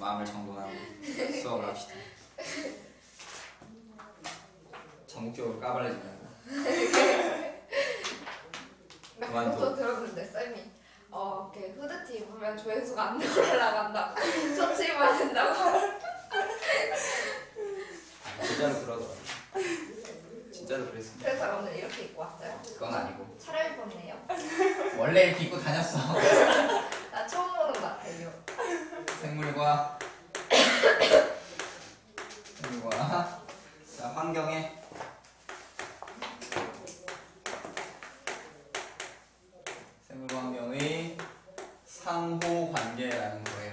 마음을 정돈하고 수업을 합시다. 전국적으로 까발려지 말고. 그것도 들었는데 쌤이 이렇게 후드티 입으면 조회수가 안 올라간다. 셔츠 입어야 된다고. 진짜로 그러더라고. 진짜로 그랬습니다. 그래서 오늘 이렇게 입고 왔어요. 그건 아니고. 차려입었네요. 원래 이렇게 입고 다녔어. 나 처음 보는 것 같아요. 생물과 자, 환경에 생물과 환경의 상호 관계라는 거예요.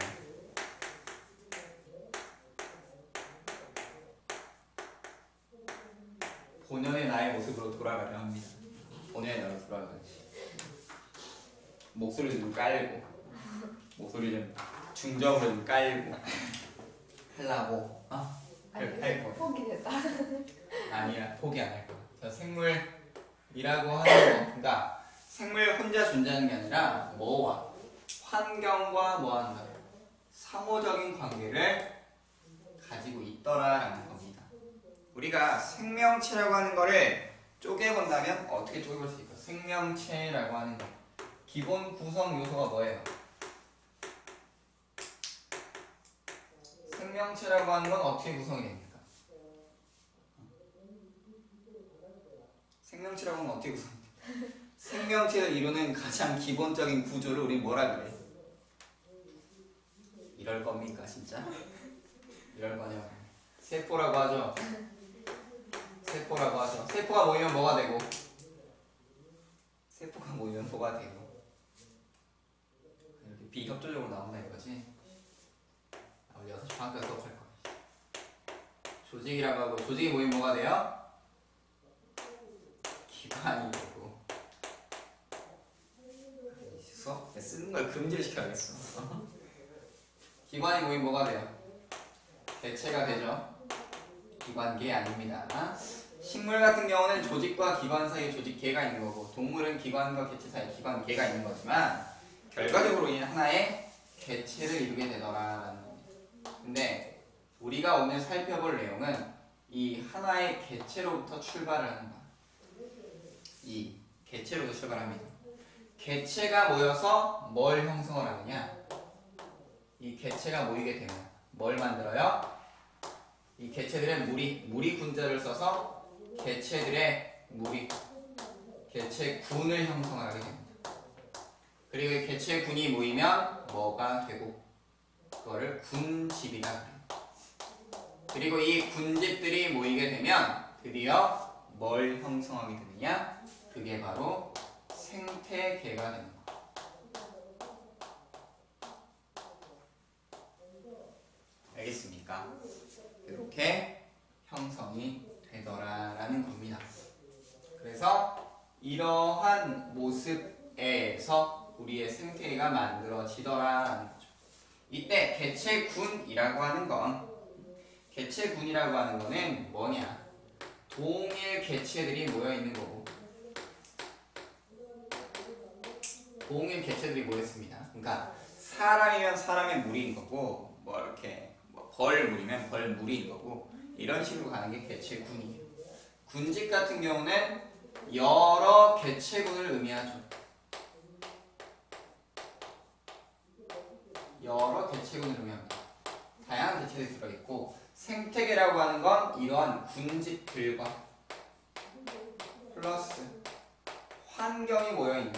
본연의 나의 모습으로 돌아가려 합니다. 본연의 나로 돌아가야지. 목소리를 좀 깔고, 목소리 좀 중저음을 좀 깔고 하려고. 할 거야. 포기됐다. 아니야, 포기 안 할 거야. 자, 생물이라고 하는 거, 그러니까 생물 혼자 존재하는 게 아니라 뭐와 환경과 뭐 한다, 상호적인 관계를 가지고 있더라라는 겁니다. 우리가 생명체라고 하는 거를 쪼개본다면 어떻게 쪼개볼 수 있을까? 생명체라고 하는 거 기본 구성 요소가 뭐예요? 생명체라고 하는 건 어떻게 구성이 됩니까? 생명체라고 하면 어떻게 구성이 됩니까? 생명체를 이루는 가장 기본적인 구조를 우리 뭐라 그래? 이럴 겁니까 진짜? 이럴 거냐고. 세포라고 하죠. 세포라고 하죠. 세포가 모이면 뭐가 되고? 세포가 모이면 뭐가 되고? 이렇게 비협조적으로 나온다 이거지. 우리 6시 반까지 수업할 거야. 조직이라고 하고, 조직이 모이면 뭐가 돼요? 기관이 되고. 수업 때 쓰는 걸 금지를 시켜야겠어. 기관이 모이면 뭐가 돼요? 개체가 되죠. 기관계 아닙니다. 식물 같은 경우는 조직과 기관 사이에 조직계가 있는 거고, 동물은 기관과 개체 사이에 기관계가 있는 거지만 결과적으로 이 하나의 개체를 이루게 되더라라는 겁니다. 근데 우리가 오늘 살펴볼 내용은 이 하나의 개체로부터 출발을 하는 거야. 이 개체로부터 출발합니다. 개체가 모여서 뭘 형성을 하느냐? 이 개체가 모이게 되면 뭘 만들어요? 이 개체들은 무리 군자를 써서 개체들의 개체군을 형성하게 됩니다. 그리고 이 개체군이 모이면 뭐가 되고, 그거를 군집이라 그래요. 그리고 이 군집들이 모이게 되면 드디어 뭘 형성하게 되느냐? 그게 바로 생태계가 되는 거예요. 알겠습니까? 이렇게 형성이 되더라라는 겁니다. 그래서 이러한 모습에서 우리의 생태계가 만들어지더라라는 거죠. 이때 개체군이라고 하는 거는 뭐냐? 동일 개체들이 모여 있는 거고, 동일 개체들이 모였습니다. 그러니까 사람이면 사람의 무리인 거고, 뭐 이렇게 벌물이면 벌무리인 거고, 이런 식으로 가는 게 개체군이에요. 군집 같은 경우는 여러 개체군을 의미하죠. 여러 개체군을 의미합니다. 다양한 개체들이 들어있고, 생태계라고 하는 건 이러한 군집들과 플러스 환경이 모여있는,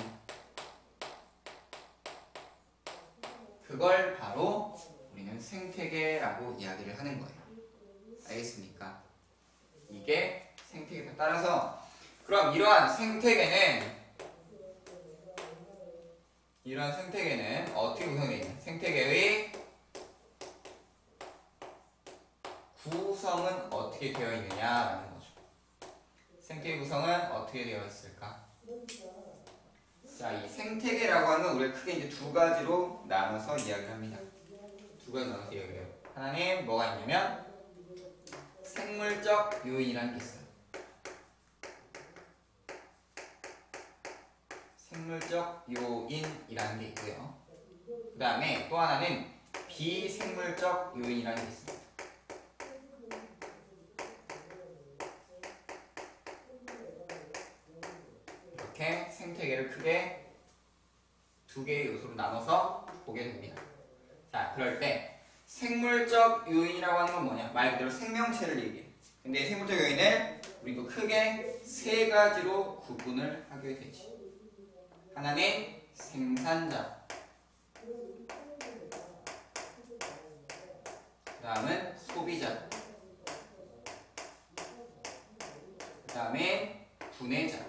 그걸 바로 우리는 생태계라고 이야기를 하는 거예요. 알겠습니까? 이게 생태계다. 따라서 그럼 이러한 생태계는 어떻게 구성되어 있냐? 생태계의 구성은 어떻게 되어 있느냐라는 거죠. 생태계 구성은 어떻게 되어 있을까? 자, 이 생태계라고 하는 건 우리가 크게 이제 두 가지로 나눠서 이야기를 합니다. 두 가지 나눠서 이야기를 해요. 하나는 뭐가 있냐면 생물적 요인이라는 게 있어요. 생물적 요인이라는 게 있고요. 그 다음에 또 하나는 비생물적 요인이라는 게 있습니다. 이렇게 생태계를 크게 두 개의 요소로 나눠서 보게 됩니다. 자, 그럴 때 생물적 요인이라고 하는 건 뭐냐? 말 그대로 생명체를 얘기해. 근데 생물적 요인을 우리도 크게 세 가지로 구분을 하게 되지. 하나는 생산자, 그 다음은 소비자, 그 다음에 분해자.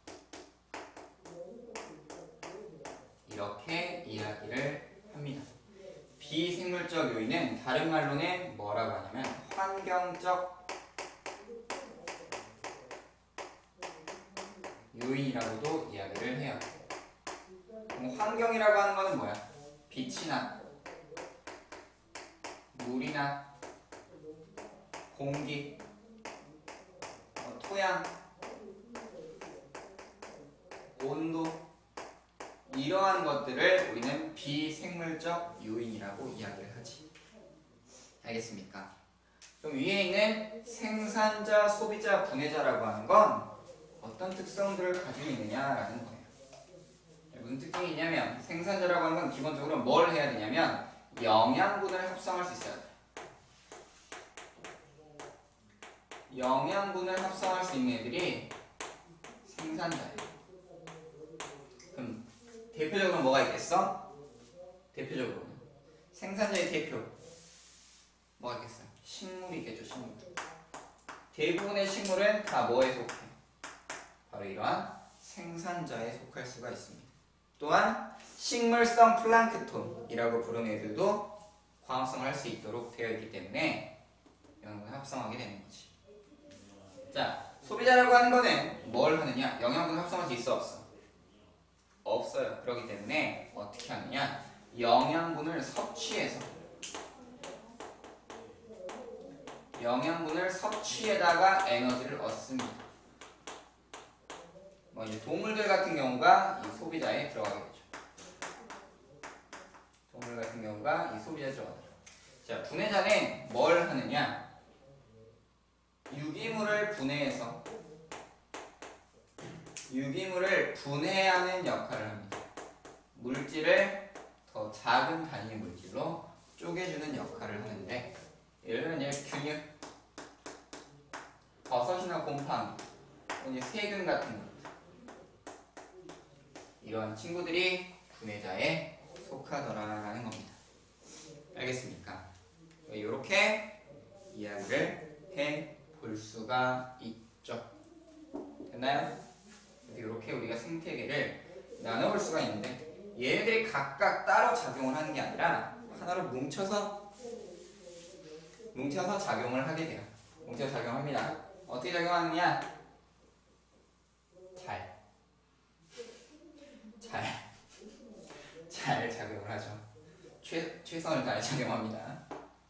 이렇게 이야기를 합니다. 비생물적 요인은 다른 말로는 뭐라고 하냐면 환경적 요인이라고도 이야기를 해요. 환경이라고 하는 것은 뭐야? 빛이나 물이나 공기, 토양, 온도, 이러한 것들을 우리는 비생물적 요인이라고 이야기를 하지. 알겠습니까? 그럼 위에 있는 생산자, 소비자, 분해자라고 하는 건 어떤 특성들을 가지고 있느냐라는 거예요. 무슨 특징이 있냐면 생산자라고 하는 건 기본적으로 뭘 해야 되냐면 영양분을 합성할 수 있어야 돼. 영양분을 합성할 수 있는 애들이 생산자예요. 그럼 대표적으로 뭐가 있겠어? 대표적으로 생산자의 대표 뭐가 있겠어요? 식물이 있겠죠. 식물. 대부분의 식물은 다 뭐에 속해? 바로 이러한 생산자에 속할 수가 있습니다. 또한 식물성 플랑크톤이라고 부르는 애들도 광합성을 할 수 있도록 되어 있기 때문에 영양분을 합성하게 되는 거지. 자, 소비자라고 하는 거는 뭘 하느냐? 영양분을 합성할 수 있어 없어? 없어요. 그렇기 때문에 어떻게 하느냐? 영양분을 섭취해다가 에너지를 얻습니다. 이제 동물들 같은 경우가 이 소비자에 들어가게 되죠. 동물 같은 경우가 이 소비자에 들어가죠. 자, 분해자는 뭘 하느냐? 유기물을 분해하는 역할을 합니다. 물질을 더 작은 단위의 물질로 쪼개주는 역할을 하는데, 예를 들면 균일, 버섯이나 곰팡이, 세균 같은 것, 이런 친구들이 분해자에 속하더라라는 겁니다. 알겠습니까? 이렇게 이야기를 해볼 수가 있죠. 됐나요? 이렇게 우리가 생태계를 나눠볼 수가 있는데 얘네들이 각각 따로 작용을 하는 게 아니라 하나로 뭉쳐서 작용을 하게 돼요. 뭉쳐서 작용합니다. 어떻게 작용하느냐? 잘 작용을 하죠. 최선을 다해 작용합니다.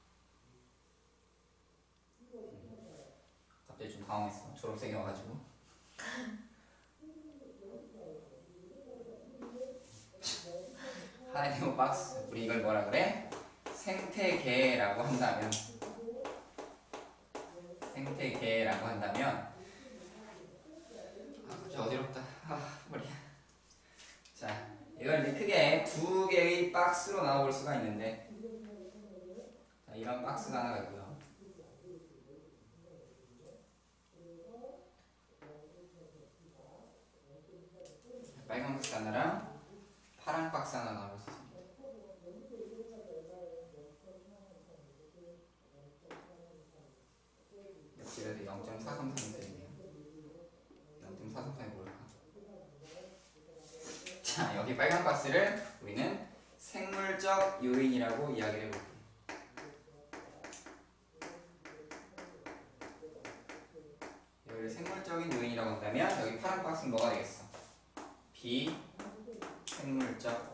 갑자기 좀 당황했어. 초록색이 와가지고. 하나의 박스. 우리 이걸 뭐라 그래? 생태계라고 한다면 갑자기 어지럽다. 머리야. 자, 이걸 이제 크게 두 개의 박스로 나눠볼 수가 있는데, 자, 이런 박스가 하나가 있고요. 빨간 박스 하나랑 파란 박스 하나 나눠볼 수 있습니다. 역시 그래도 0.433이네요. 0.433이 뭘까? 자, 여기 빨간 박스를 우리는 생물적 요인이라고 이야기를 해볼게요. 여기를 생물적인 요인이라고 한다면 여기 파란 박스는 뭐가 되겠어? 비생물적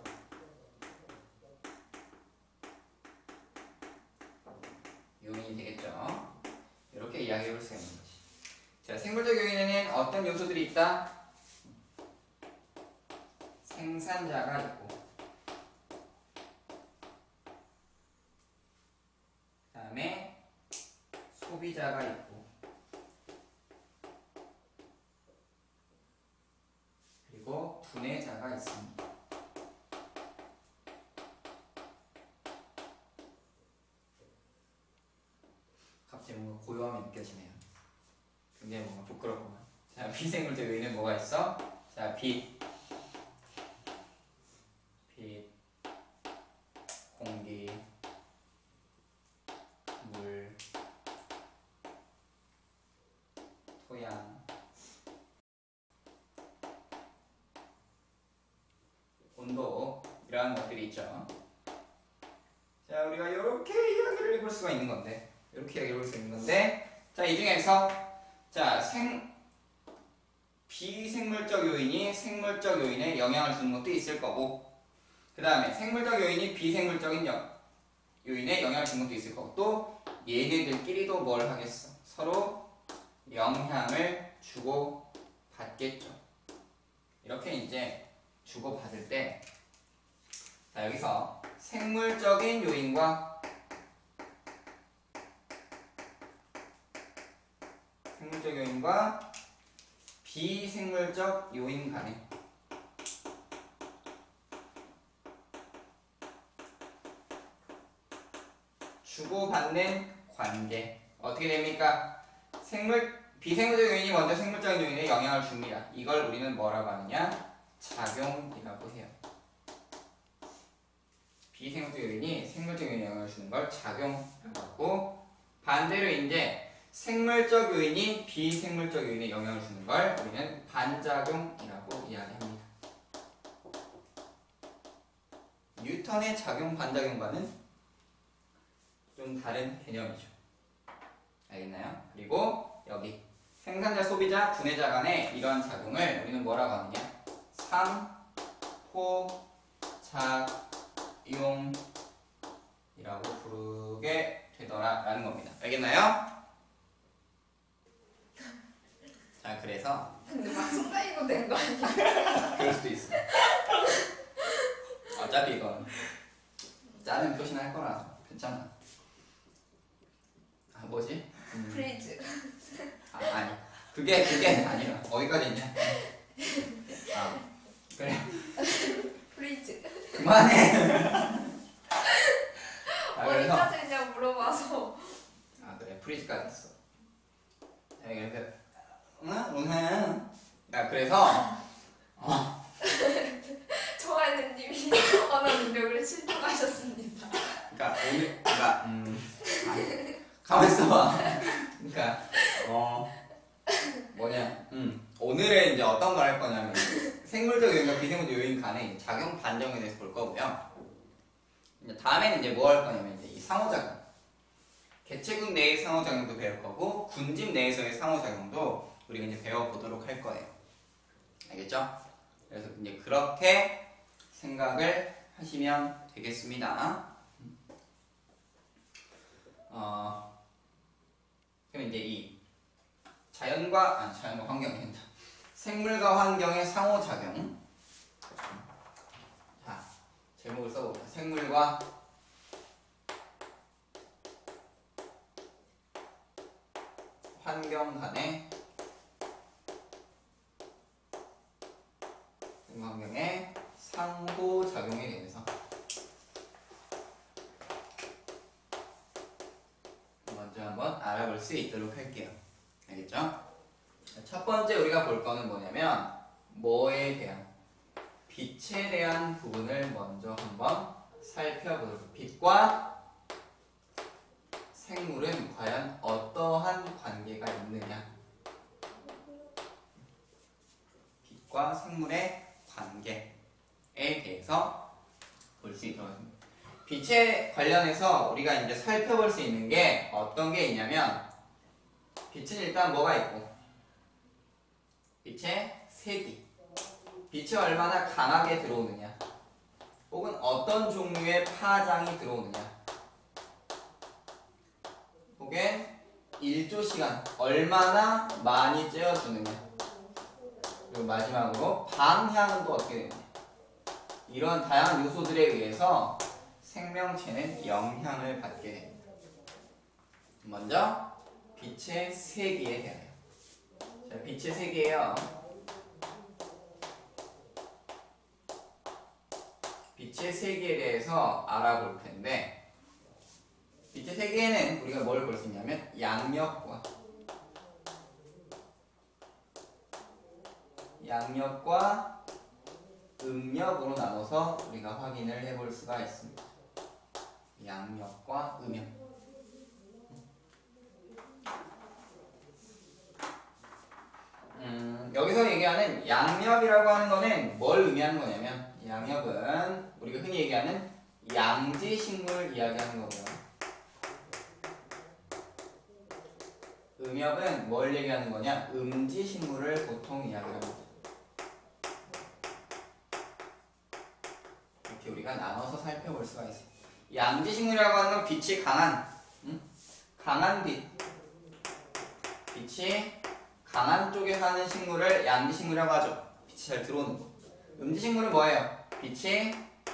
요인이 되겠죠. 이렇게 이야기해볼 수가 있는 거지. 자, 생물적 요인에는 어떤 요소들이 있다? 생산자가 있고 소비자가 있고 그리고 분해자가 있습니다. 갑자기 뭔가 고요함이 느껴지네요. 굉장히 뭔가 부끄럽구만. 자, 비생물적 요인은 뭐가 있어? 자, 빛, 공기, 물, 토양, 온도 이러한 것들이 있죠. 자, 우리가 이렇게 이야기를 해볼 수가 있는 건데, 이렇게 이야기를 해볼 수 있는 건데, 자, 이 중에서 자, 비생물적 요인이 생물적 요인에 영향을 주는 것도 있을 거고, 그 다음에 생물적 요인이 비생물적인 요인에 영향을 주는 것도 있을 거고, 또 얘네들끼리도 뭘 하겠어? 서로 영향을 주고 받겠죠. 이렇게 이제 주고 받을 때, 자, 여기서 생물적인 요인과 비생물적 요인 간에 주고받는 관계 어떻게 됩니까? 비생물적 요인이 먼저 생물적인 요인에 영향을 줍니다. 이걸 우리는 뭐라고 하느냐? 작용이라고 해요. 비생물적 요인이 생물적 요인에 영향을 주는 걸 작용이라고 하고, 반대로 이제 생물적 요인이 비생물적 요인에 영향을 주는 걸 우리는 반작용이라고 이야기합니다. 뉴턴의 작용 반작용과는 좀 다른 개념이죠. 알겠나요? 그리고 여기 생산자, 소비자, 분해자 간의 이러한 작용을 우리는 뭐라고 하느냐? 상호작용이라고 부르게 되더라라는 겁니다. 알겠나요? 자, 그래서 근데 막 순간이도 된 거 아니야? 그럴 수도 있어. 어차피 이건 짜는 표시는 할 거라서 괜찮아. 아, 뭐지? 프리즈. 아니. 그게 아니라 어디까지 있냐? 아, 그래. 프리즈. 그만해. 아, 그래서 어디까지 있냐고 물어봐서. 아, 그래. 프리즈까지 있어. 자, 그래서 응? 야, 그래서 조아연님이 언어 능력을 실증하셨습니다. 그러니까 가만 있어봐. 그러니까 오늘은 이제 어떤 걸 할 거냐면 생물적 요인과 비생물적 요인 간의 작용 반작용에 대해서 볼 거고요. 이제 다음에는 이제 뭐 할 거냐면 이제 이 상호작용, 개체군 내의 상호작용도 배울 거고 군집 내에서의 상호작용도 우리가 이제 배워보도록 할 거예요. 알겠죠? 그래서 이제 그렇게 생각을 하시면 되겠습니다. 그럼 이제 이 자연과 환경이 된다. 생물과 환경의 상호작용. 자, 제목을 써볼까? 생물과 환경 간의 환경의 상호작용에 대해서 먼저 한번 알아볼 수 있도록 할게요. 알겠죠? 첫 번째 우리가 볼 거는 뭐냐면 뭐에 대한? 빛에 대한 부분을 먼저 한번 살펴보도록. 빛과 생물은 과연 어떠한 관계가 있느냐? 빛과 생물의 관계에 대해서 볼 수 있도록 하겠습니다. 빛에 관련해서 우리가 이제 살펴볼 수 있는 게 어떤 게 있냐면, 빛은 일단 뭐가 있고, 빛의 색이, 빛이 얼마나 강하게 들어오느냐, 혹은 어떤 종류의 파장이 들어오느냐, 혹은 일조시간 얼마나 많이 쬐어주느냐, 그리고 마지막으로 방향은 또 어떻게 되느냐, 이런 다양한 요소들에 의해서 생명체는 영향을 받게 됩니다. 먼저 빛의 세기에 대하여. 자, 빛의 세기예요. 빛의 세기에 대해서 알아볼 텐데, 빛의 세기에는 우리가 뭘 볼 수 있냐면 양력과 음력으로 나눠서 우리가 확인을 해볼 수가 있습니다. 양력과 음력. 여기서 얘기하는 양력이라고 하는 거는 뭘 의미하는 거냐면, 양력은 우리가 흔히 얘기하는 양지식물 이야기하는 거고요. 음력은 뭘 얘기하는 거냐? 음지식물을 보통 이야기합니다. 이렇게 우리가 나눠서 살펴볼 수가 있어요. 양지식물이라고 하는 건 빛이 강한 빛이 강한 쪽에 사는 식물을 양지식물이라고 하죠. 빛이 잘 들어오는 거. 음지식물은 뭐예요? 빛이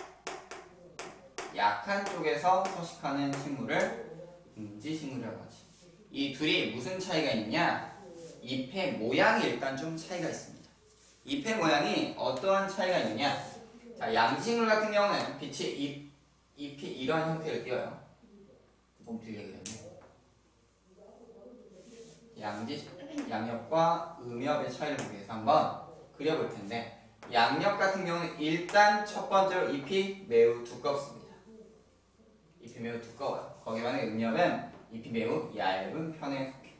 약한 쪽에서 서식하는 식물을 음지식물이라고 하지. 이 둘이 무슨 차이가 있냐? 잎의 모양이 일단 좀 차이가 있습니다. 잎의 모양이 어떠한 차이가 있느냐? 자, 양지식물 같은 경우는 빛이 잎이 이러한 형태를 띄어요. 몸til리게 되면 양력과 음력의 차이를 보기 위해서 한번 그려볼 텐데, 양력 같은 경우는 일단 첫 번째로 잎이 매우 두껍습니다. 잎이 매우 두꺼워요. 거기에 반해 음력은 잎이 매우 얇은 편에 속해요.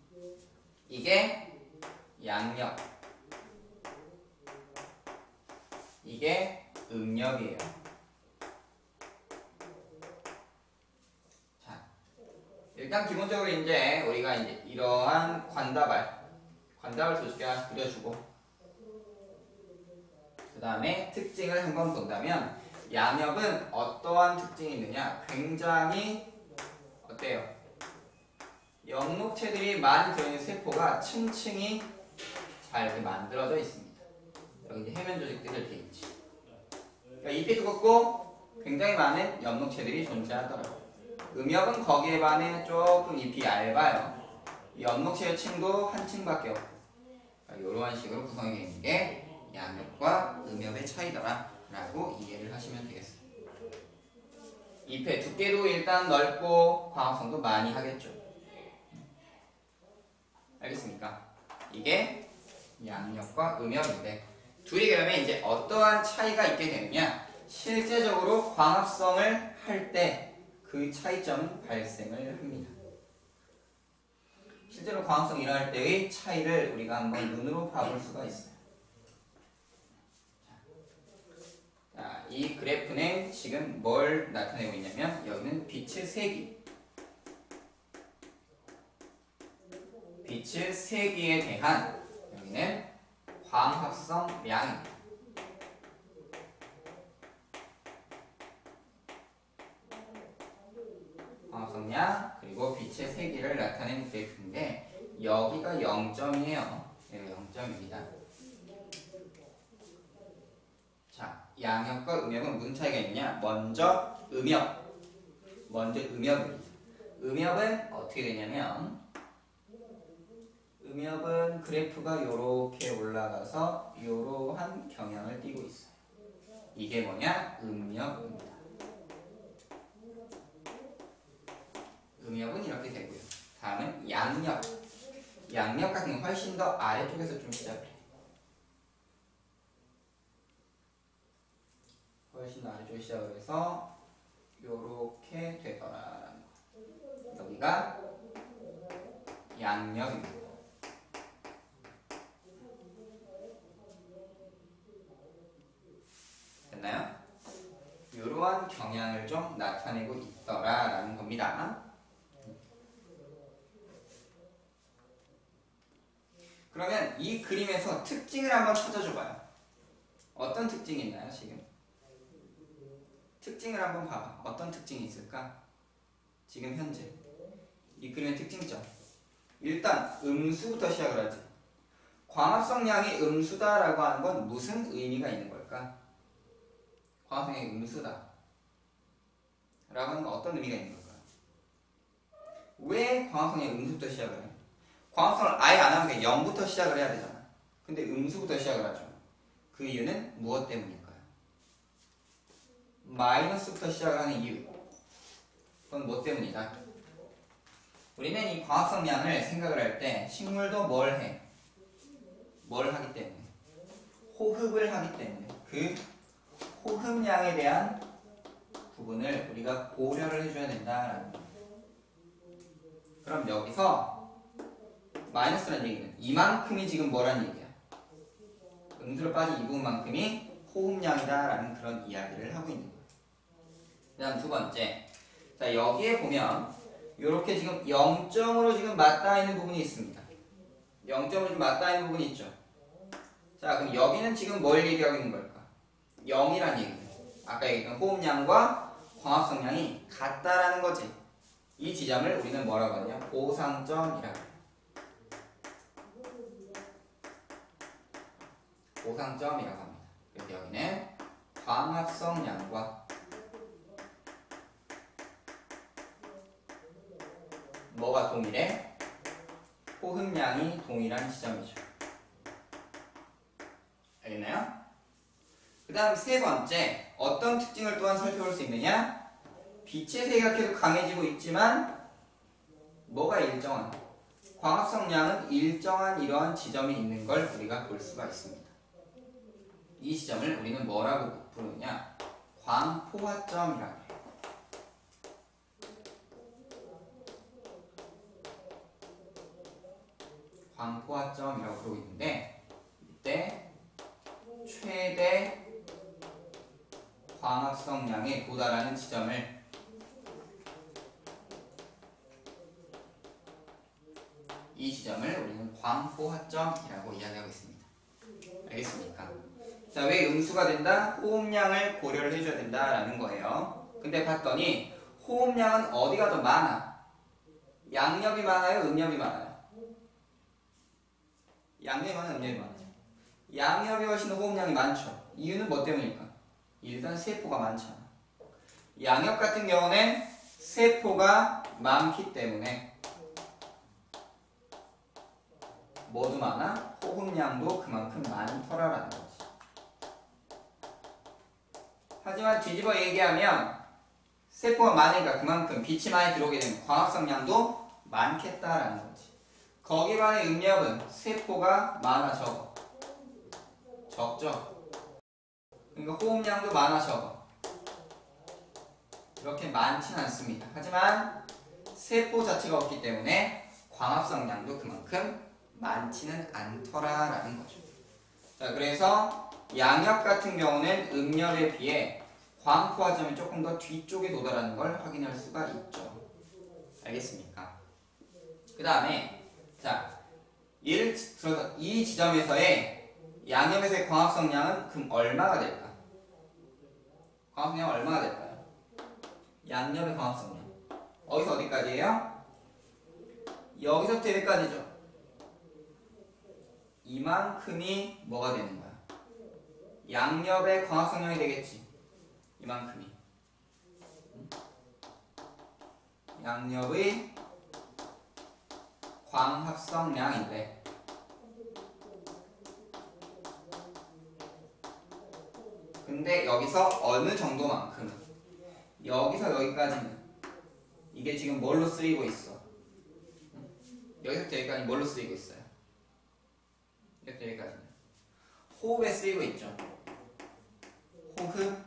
이게 양력, 이게 음력이에요. 자, 일단 기본적으로 이제 우리가 이제 이러한 관다발 두 개 하나씩 그려주고, 그 다음에 특징을 한번 본다면, 양력은 어떠한 특징이 있느냐? 굉장히 어때요? 엽록체들이 많이 들어있는 세포가 층층이 잘 이렇게 만들어져 있습니다. 여기 이제 해면 조직들이 이렇게 있지. 그러니까 잎이 두껍고 굉장히 많은 엽록체들이 존재하더라고요. 음역은 거기에 반해 조금 잎이 얇아요. 엽록체의 층도 한 층밖에 없고, 그러니까 이러한 식으로 구성이 되어 있는 게 양력과 음역의 차이더라 라고 이해를 하시면 되겠습니다. 잎의 두께도 일단 넓고 광합성도 많이 하겠죠. 알겠습니까? 이게 양력과 음역인데, 둘이 그러면 이제 어떠한 차이가 있게 되느냐? 실제적으로 광합성을 할 때 그 차이점은 발생을 합니다. 실제로 광합성이 일어날 때의 차이를 우리가 한번 눈으로 봐볼 수가 있어요. 자, 이 그래프는 지금 뭘 나타내고 있냐면, 여기는 빛의 세기, 빛의 세기에 대한, 여기는 광합성량입니다. 광합성량 그리고 빛의 세기를 나타낸 그래프인데, 여기가 0점이에요. 여기가 0점입니다. 자, 양력과 음역은 무슨 차이가 있느냐? 먼저 음역입니다. 음역은 어떻게 되냐면, 음역은 그래프가 이렇게 올라가서 이러한 경향을 띠고 있어요. 이게 뭐냐? 음역입니다. 음역은 이렇게 되고요. 다음은 양력. 양력 같은 경우는 훨씬 더 아래쪽에서 좀 시작을 해요. 훨씬 더 아래쪽에 시작을 해서 요렇게 되더라라는 거. 여기가 양력입니다. 됐나요? 이러한 경향을 좀 나타내고 있더라라는 겁니다. 그러면 이 그림에서 특징을 한번 찾아줘봐요. 어떤 특징이 있나요, 지금? 특징을 한번 봐봐. 어떤 특징이 있을까? 지금 현재 이 그림의 특징점. 일단 음수부터 시작을 하지. 광합성량이 음수다라고 하는 건 무슨 의미가 있는 걸까? 광합성량이 음수다 라고 하는 건 어떤 의미가 있는 걸까요? 왜 광합성량 음수부터 시작을 해? 광합성을 아예 안 하면 0부터 시작을 해야 되잖아. 근데 음수부터 시작을 하죠. 그 이유는 무엇 때문일까요? 마이너스부터 시작을 하는 이유. 그건 뭐 때문이다? 우리는 이 광합성량을 생각을 할 때 식물도 뭘 해? 뭘 하기 때문에? 호흡을 하기 때문에. 그 호흡량에 대한 부분을 우리가 고려를 해줘야 된다라는 거예요. 그럼 여기서 마이너스라는 얘기는 이만큼이 지금 뭐라는 얘기야? 음수로 빠진 이 부분만큼이 호흡량이다라는 그런 이야기를 하고 있는 거예요. 그 다음 두 번째. 자, 여기에 보면 이렇게 지금 0점으로 지금 맞닿아 있는 부분이 있습니다. 0점으로 지금 맞닿아 있는 부분이 있죠. 자, 그럼 여기는 지금 뭘 얘기하고 있는 걸까? 0이란 얘기예요. 아까 얘기했던 호흡량과 광합성량이 같다라는 거지. 이 지점을 우리는 뭐라고 하냐? 보상점이라고 해요. 보상점이라고 합니다. 그래서 여기는 광합성량과 뭐가 동일해? 호흡량이 동일한 지점이죠. 알겠나요? 그 다음 세 번째, 어떤 특징을 또한 살펴볼 수 있느냐? 빛의 세기가 계속 강해지고 있지만 뭐가 일정한? 광합성량은 일정한 이러한 지점이 있는 걸 우리가 볼 수가 있습니다. 이 지점을 우리는 뭐라고 부르느냐? 광포화점이라고 해요. 광포화점이라고 부르고 있는데 이때 최대 광합성량에 도달하는 지점을 이 지점을 우리는 광포화점이라고 이야기하고 있습니다. 알겠습니까? 자, 왜 음수가 된다? 호흡량을 고려를 해줘야 된다라는 거예요. 근데 봤더니 호흡량은 어디가 더 많아? 양옆이 많아요? 음옆이 많아요? 양옆이 많아요? 음옆이 많아요? 양옆이 훨씬 더 호흡량이 많죠. 이유는 뭐 때문일까? 일단 세포가 많잖아. 양옆 같은 경우는 세포가 많기 때문에 뭐도 많아? 호흡량도 그만큼 많더라라는 거지. 하지만 뒤집어 얘기하면 세포가 많으니까 그만큼 빛이 많이 들어오게 되면 광합성량도 많겠다라는 거지. 거기에 반해 음력은 세포가 많아 적어? 적죠. 그러니까 호흡량도 많아 적어? 그렇게 많진 않습니다. 하지만 세포 자체가 없기 때문에 광합성량도 그만큼 많지는 않더라라는 거죠. 자, 그래서 양옆 같은 경우는 음옆에 비해 광포화점이 조금 더 뒤쪽에 도달하는 걸 확인할 수가 있죠. 알겠습니까? 그 다음에 자, 예를 들어서 이 지점에서의 양옆에서의 광합성량은 그럼 얼마가 될까? 광합성량은 얼마가 될까요? 양옆의 광합성량 어디서 어디까지예요? 여기서부터 여기까지죠. 이만큼이 뭐가 되는 거야? 양옆의 광합성량이 되겠지. 이만큼이. 양옆의 광합성량인데 근데 여기서 어느 정도만큼 여기서 여기까지는 이게 지금 뭘로 쓰이고 있어? 여기서부터 여기까지 뭘로 쓰이고 있어요? 여기까지는 호흡에 쓰이고 있죠. 호흡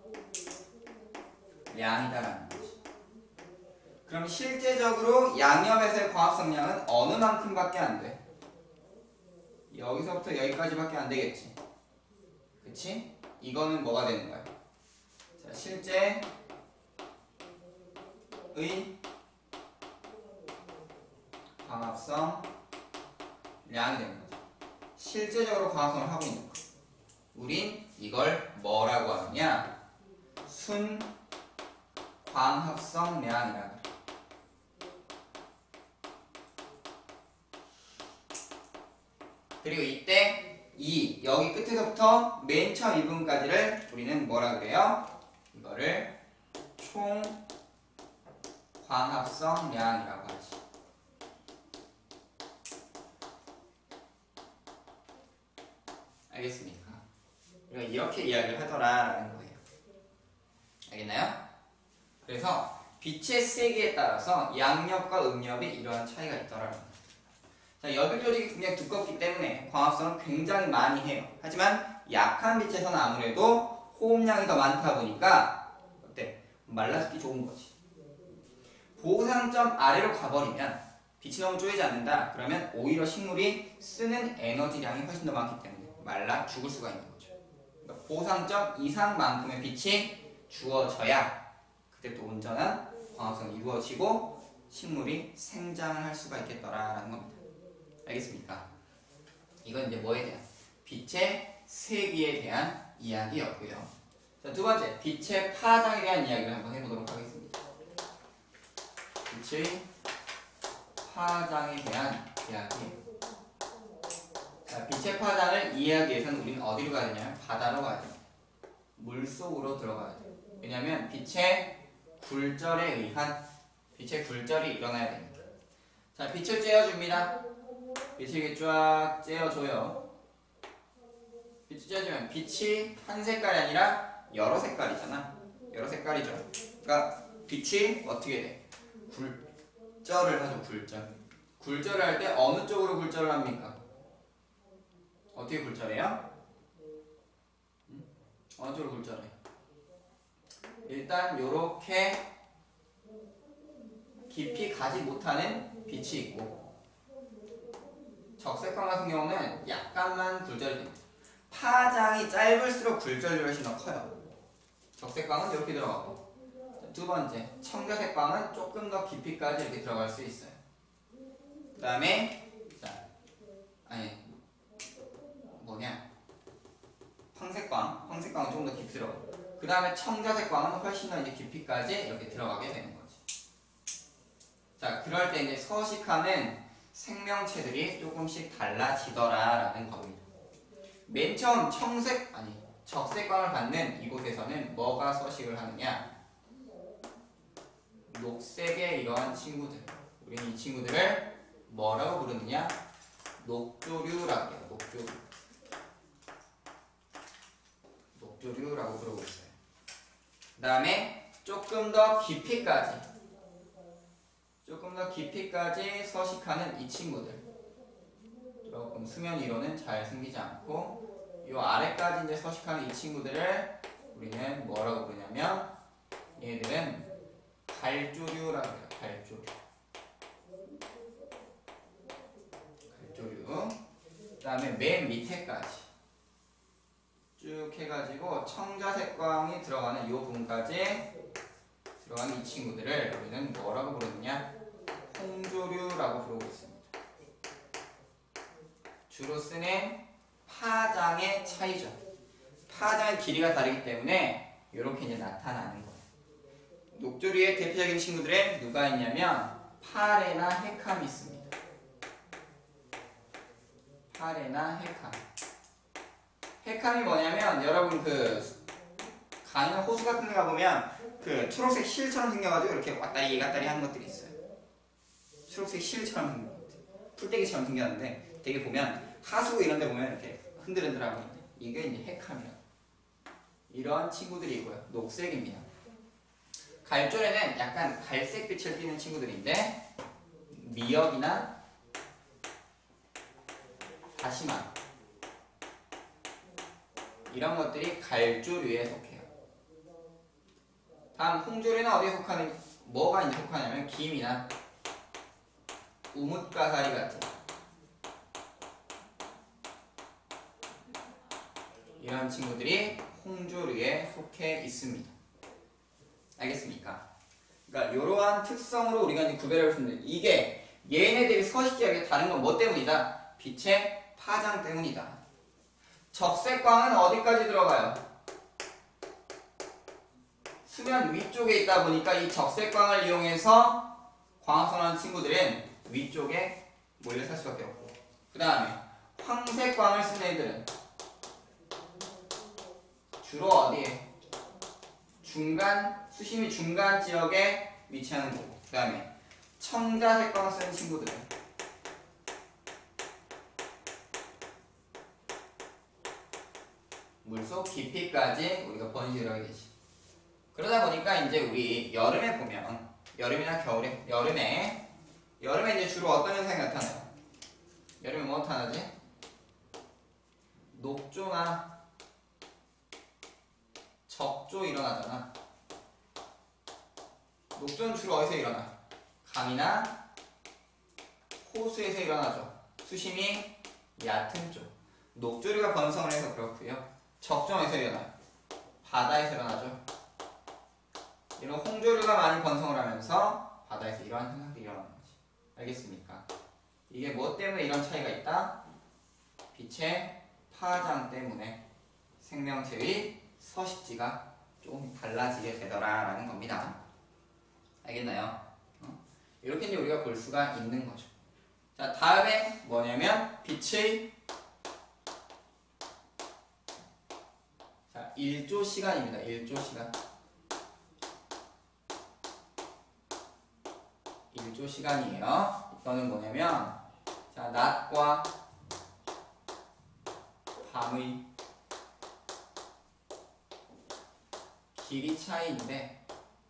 량이다라는 거지. 그럼 실제적으로 양옆에서의 광합성량은 어느 만큼밖에 안 돼? 여기서부터 여기까지밖에 안 되겠지. 그치? 이거는 뭐가 되는 거야? 자, 실제의 광합성량이 되는 거죠. 실제적으로 광합성을 하고 있는 거. 우린 이걸 뭐라고 하느냐? 순광합성량이라고 해요. 그리고 이때 이 여기 끝에서부터 맨 처음 이 부분까지를 우리는 뭐라 그래요? 이거를 총 광합성량이라고 하지. 알겠습니까? 그러니까 이렇게 이야기를 하더라라는 거예요. 알겠나요? 그래서 빛의 세기에 따라서 양력과 음력에 이러한 차이가 있더라라는 거예요. 자, 여길 조직이 굉장히 두껍기 때문에 광합성은 굉장히 많이 해요. 하지만 약한 빛에서는 아무래도 호흡량이 더 많다 보니까 어때? 말라듣기 좋은 거지. 보상점 아래로 가버리면 빛이 너무 쪼이지 않는다. 그러면 오히려 식물이 쓰는 에너지량이 훨씬 더 많기 때문에 말라 죽을 수가 있는 거죠. 그러니까 보상점 이상만큼의 빛이 주어져야 그때 또 온전한 광합성이 이루어지고 식물이 생장을 할 수가 있겠더라라는 겁니다. 알겠습니까? 이건 이제 뭐에 대한? 빛의 세기에 대한 이야기였고요. 자, 두 번째, 빛의 파장에 대한 이야기를 한번 해보도록 하겠습니다. 빛의 파장에 대한 이야기. 자, 빛의 파장을 이해하기 위해서는 우리는 어디로 가야 되냐면 바다로 가야 됩니다. 물속으로 들어가야 돼요. 왜냐하면 빛의 굴절에 의한 빛의 굴절이 일어나야 됩니다. 자, 빛을 쬐어줍니다. 빛을 이렇게 쫙 쬐어줘요. 빛을 쬐어주면 빛이 한 색깔이 아니라 여러 색깔이잖아. 여러 색깔이죠. 그러니까 빛이 어떻게 돼? 굴절을 하죠. 굴절을 할 때 어느 쪽으로 굴절을 합니까? 어떻게 굴절해요? 어느 쪽으로 굴절해? 일단 요렇게 깊이 가지 못하는 빛이 있고, 적색광 같은 경우는 약간만 굴절이 됩니다. 파장이 짧을수록 굴절률이 훨씬 더 커요. 적색광은 이렇게 들어가고, 두 번째, 청자색광은 조금 더 깊이까지 이렇게 들어갈 수 있어요. 그 다음에 황색광은 조금 더 깊이 들어가고, 그 다음에 청자색광은 훨씬 더 이제 깊이까지 이렇게 들어가게 되는 거지. 자, 그럴 때 이제 서식하는 생명체들이 조금씩 달라지더라라는 겁니다. 맨 처음 적색광을 받는 이곳에서는 뭐가 서식을 하느냐? 녹색의 이러한 친구들. 우리는 이 친구들을 뭐라고 부르느냐? 녹조류라고 해요. 녹조류라고 부르고 있어요. 그 다음에 조금 더 깊이까지 서식하는 이 친구들. 조금 수면 위로는 잘 생기지 않고 이 아래까지 이제 서식하는 이 친구들을 우리는 뭐라고 부르냐면 얘들은 갈조류라고 해요. 갈조류. 그 다음에 맨 밑에까지 쭉 해가지고 청자색광이 들어가는 이 부분까지 들어가는 이 친구들을 우리는 뭐라고 부르느냐? 홍조류라고 부르고 있습니다. 주로 쓰는 파장의 차이죠. 파장의 길이가 다르기 때문에 이렇게 이제 나타나는 거예요. 녹조류의 대표적인 친구들에 누가 있냐면 파레나 헤캄이 있습니다. 파레나 헤캄. 헤캄이 뭐냐면 여러분 가는 호수 같은 데 가보면 초록색 실처럼 생겨가지고 이렇게 왔다리 갔다리 하는 것들이 있어요. 초록색 실처럼 생긴 것들. 풀떼기처럼 생겼는데 되게 보면 하수 이런 데 보면 이렇게 흔들흔들하고 있는데 이게 이제 헤캄이에요. 이런 친구들이 있고요. 녹색입니다. 갈조류는 약간 갈색빛을 띠는 친구들인데 미역이나 다시마 이런 것들이 갈조류에 속해요. 다음 홍조류는 어디에 뭐가 이제 속하냐면 김이나 우뭇가사리 같은 이런 친구들이 홍조류에 속해 있습니다. 알겠습니까? 그러니까 이러한 특성으로 우리가 이제 구별할 수 있는데 이게 얘네들이 서식지하게 다른 건 뭐 때문이다? 빛의 파장 때문이다. 적색광은 어디까지 들어가요? 수면 위쪽에 있다 보니까 이 적색광을 이용해서 광합성하는 친구들은 위쪽에 몰려 살 수밖에 없고, 그 다음에 황색광을 쓰는 애들은 주로 어디에? 수심이 중간 지역에 위치하는 거고. 그 다음에 첨가색광 쓰는 친구들은 물속 깊이까지 우리가 번식을 하게 되지. 그러다 보니까 이제 우리 여름에 보면 여름이나 겨울에 여름에 이제 주로 어떤 현상이 나타나요? 여름에 뭐 나타나지? 녹조나 적조 일어나잖아. 녹조는 주로 어디서 일어나? 강이나 호수에서 일어나죠. 수심이 얕은 쪽. 녹조류가 번성을 해서 그렇고요. 적조는 어디서 일어나요? 바다에서 일어나죠. 이런 홍조류가 많이 번성을 하면서 바다에서 이러한 현상들이 일어나는 거지. 알겠습니까? 이게 뭐 때문에 이런 차이가 있다? 빛의 파장 때문에 생명체의 서식지가 조금 달라지게 되더라라는 겁니다. 알겠나요? 이렇게 이제 우리가 볼 수가 있는 거죠. 자, 다음에 뭐냐면 빛의 자, 일조 시간입니다. 일조 시간. 일조 시간이에요. 이거는 뭐냐면 자, 낮과 밤의 길이 차이인데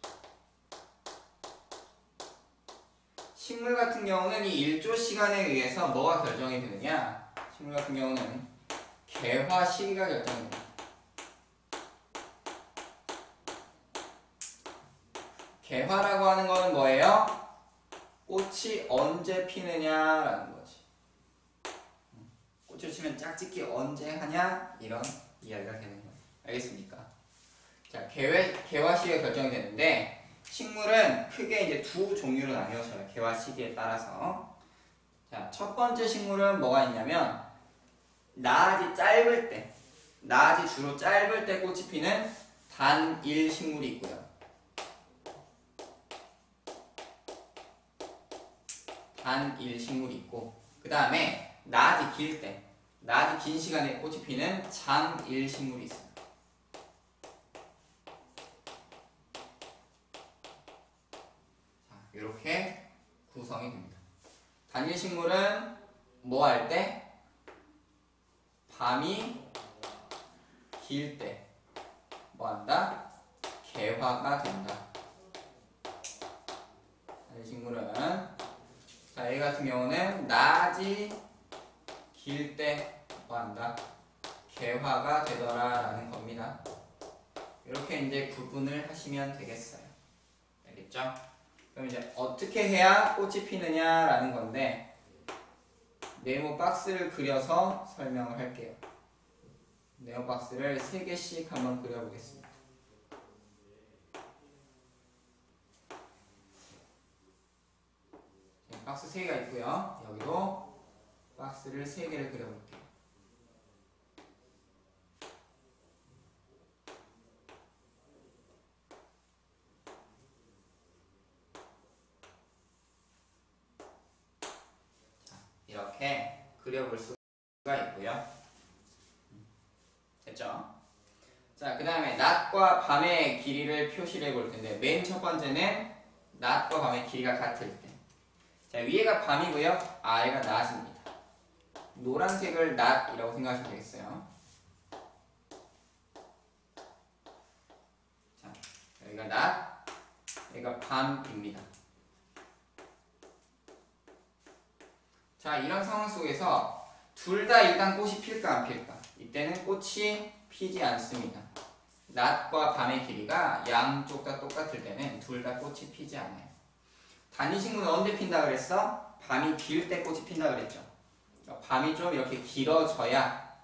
식물 같은 경우는 이 일조 시간에 의해서 뭐가 결정이 되느냐? 식물 같은 경우는 개화 시기가 결정이 됩니다. 개화라고 하는 거는 뭐예요? 꽃이 언제 피느냐라는 거지. 꽃을 치면 짝짓기 언제 하냐? 이런 이야기가 되는 거예요. 알겠습니까? 자, 개화 시기가 결정이 되는데 식물은 크게 이제 두 종류로 나뉘어져요. 개화 시기에 따라서. 자, 첫 번째 식물은 뭐가 있냐면 낮이 짧을 때, 낮이 주로 짧을 때 꽃이 피는 단일 식물이 있고요. 단일 식물이 있고, 그 다음에 낮이 길 때, 낮이 긴 시간에 꽃이 피는 장일 식물이 있어요. 이렇게 구성이 됩니다. 단일 식물은 뭐 할 때? 밤이 길 때 뭐 한다? 개화가 된다. 단일 식물은 자, 얘 같은 경우는 낮이 길 때 뭐 한다? 개화가 되더라 라는 겁니다. 이렇게 이제 구분을 하시면 되겠어요. 알겠죠? 그럼 이제 어떻게 해야 꽃이 피느냐라는 건데 네모 박스를 그려서 설명을 할게요. 네모 박스를 3개씩 한번 그려보겠습니다. 박스 3개가 있고요. 여기도 박스를 3개를 그려볼게요. 이렇게 그려볼 수가 있고요. 됐죠? 자, 그 다음에 낮과 밤의 길이를 표시를 해볼 텐데 맨 첫 번째는 낮과 밤의 길이가 같을 때. 자, 위에가 밤이고요. 아래가 낮입니다. 노란색을 낮이라고 생각하시면 되겠어요. 자, 여기가 낮, 여기가 밤입니다. 자, 이런 상황 속에서 둘 다 일단 꽃이 필까 안 필까? 이때는 꽃이 피지 않습니다. 낮과 밤의 길이가 양쪽 다 똑같을 때는 둘 다 꽃이 피지 않아요. 단위 식물은 언제 핀다 그랬어? 밤이 길 때 꽃이 핀다 그랬죠. 밤이 좀 이렇게 길어져야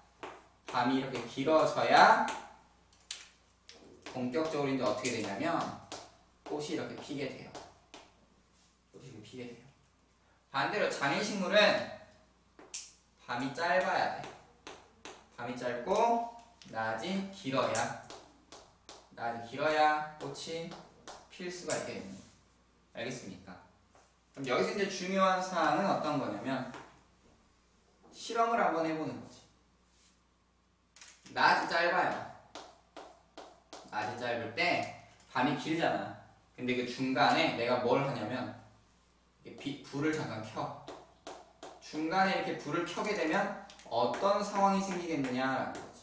본격적으로 이제 어떻게 되냐면 꽃이 이렇게 피게 돼요. 꽃이 이렇게 피게 돼요. 반대로 장애식물은 밤이 짧아야 돼. 밤이 짧고 낮이 길어야 꽃이 필 수가 있게 됩니다. 알겠습니까? 그럼 여기서 이제 중요한 사항은 어떤 거냐면 실험을 한번 해보는 거지. 낮이 짧아요. 낮이 짧을 때 밤이 길잖아. 근데 그 중간에 내가 뭘 하냐면 불을 잠깐 켜. 중간에 이렇게 불을 켜게 되면 어떤 상황이 생기겠느냐라는 거지.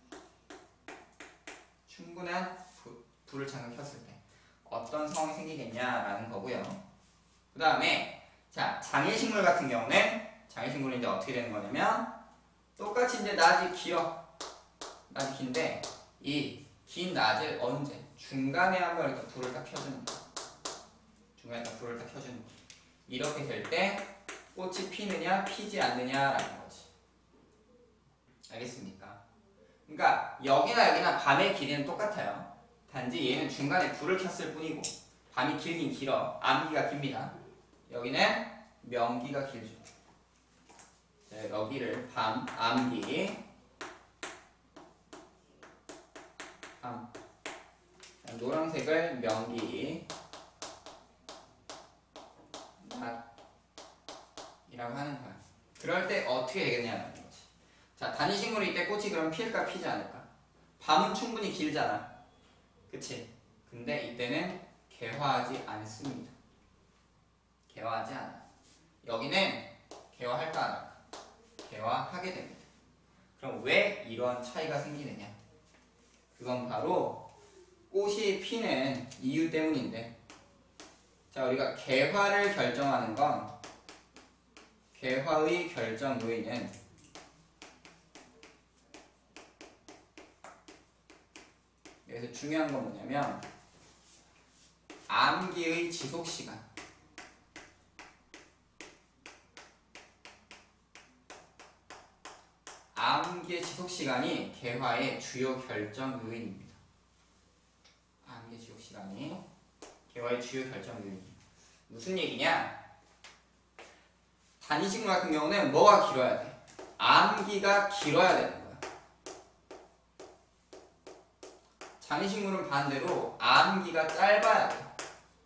충분한 불을 잠깐 켰을 때 어떤 상황이 생기겠냐라는 거고요. 그 다음에 자 장애식물 같은 경우는 장애식물은 이제 어떻게 되는 거냐면 똑같이 이제 낮이 길어. 낮이 긴데 이 긴 낮을 언제? 중간에 한번 이렇게 불을 딱 켜주는 거야. 중간에 딱 불을 딱 켜주는 거야. 이렇게 될 때 꽃이 피느냐 피지 않느냐라는 거지. 알겠습니까? 그러니까 여기나 밤의 길이는 똑같아요. 단지 얘는 중간에 불을 켰을 뿐이고 밤이 길긴 길어. 암기가 깁니다. 여기는 명기가 길죠. 자, 여기를 밤, 암기, 밤. 노란색을 명기, 낮이라고 하는 거야. 그럴 때 어떻게 되겠냐는 거지. 자, 단위식물이 이때 꽃이 그럼 필까 피지 않을까? 밤은 충분히 길잖아. 그치? 근데 이때는 개화하지 않습니다. 개화하지 않아. 여기는 개화할까 안 할까? 개화하게 됩니다. 그럼 왜 이런 차이가 생기느냐? 그건 바로 꽃이 피는 이유 때문인데, 자 우리가 개화를 결정하는 건 개화의 결정 요인은 여기서 중요한 건 뭐냐면 암기의 지속시간. 암기의 지속시간이 개화의 주요 결정 요인입니다. 암기의 지속시간이 개화의 주요 결정 요인입니다. 무슨 얘기냐? 단위식물 같은 경우는 뭐가 길어야 돼? 암기가 길어야 되는 거야. 장애식물은 반대로 암기가 짧아야 돼.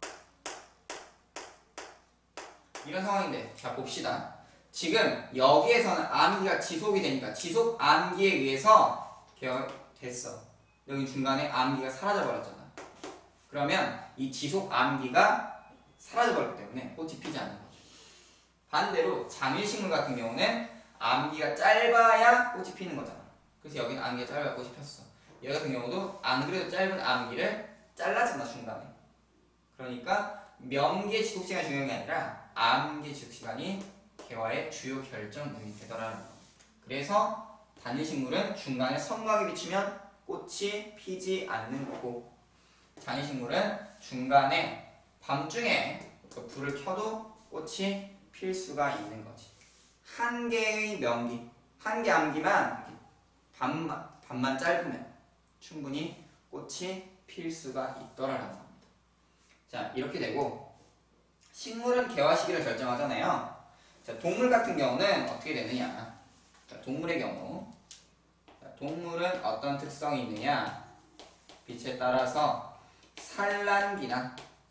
이런 상황인데, 자 봅시다. 지금 여기에서는 암기가 지속이 되니까 지속 암기에 의해서 됐어. 여기 중간에 암기가 사라져버렸잖아. 그러면 이 지속 암기가 사라져버렸기 때문에 꽃이 피지 않는 거죠. 반대로 장일식물 같은 경우는 암기가 짧아야 꽃이 피는 거잖아. 그래서 여기는 암기가 짧아야 꽃이 폈어. 여기 같은 경우도 안 그래도 짧은 암기를 잘라잖아 중간에. 그러니까 명기의 지속시간이 중요한 게 아니라 암기의 지속시간이 개화의 주요 결정 요인이 되더라는 거. 그래서 단위식물은 중간에 선광이 비치면 꽃이 피지 않는 거고, 장애식물은 중간에 밤중에 불을 켜도 꽃이 필 수가 있는 거지. 한 개의 명기, 한 개 암기만 밤만 짧으면 충분히 꽃이 필 수가 있더라는 겁니다. 자, 이렇게 되고 식물은 개화 시기를 결정하잖아요. 자, 동물 같은 경우는 어떻게 되느냐? 자, 동물의 경우, 자, 동물은 어떤 특성이 있느냐? 빛에 따라서 산란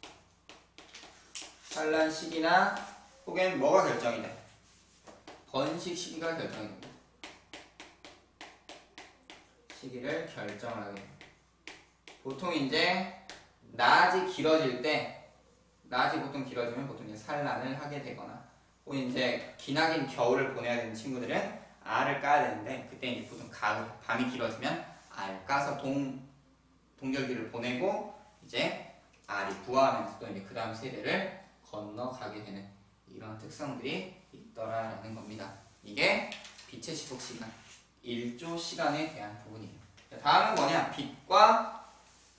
시기나 혹은 뭐가 결정이 돼? 번식 시기가 결정이 됩니다. 시기를 결정하게 됩니다. 보통 이제 낮이 길어질 때, 낮이 보통 길어지면 보통 이제 산란을 하게 되거나, 혹은 이제 기나긴 겨울을 보내야 되는 친구들은 알을 까야 되는데, 그때 이제 보통 밤이 길어지면 알 까서 동절기를 보내고 이제 알이 부화하면서 또 이제 그 다음 세대를 건너가게 되는 이런 특성들이 있더라라는 겁니다. 이게 빛의 지속 시간, 일조 시간에 대한 부분이에요. 다음은 뭐냐? 빛과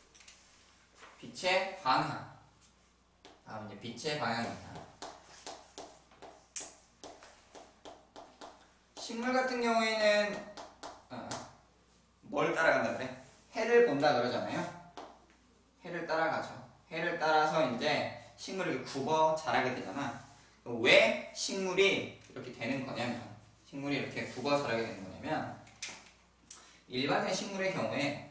빛의 방향. 다음 이제 빛의 방향입니다. 식물 같은 경우에는 뭘 따라간다 그래? 해를 본다 그러잖아요. 해를 따라가죠. 해를 따라서 이제 식물이 이렇게 굽어 자라게 되잖아. 왜 식물이 이렇게 되는 거냐면, 식물이 이렇게 굽어 자라게 되는 거냐면, 일반적인 식물의 경우에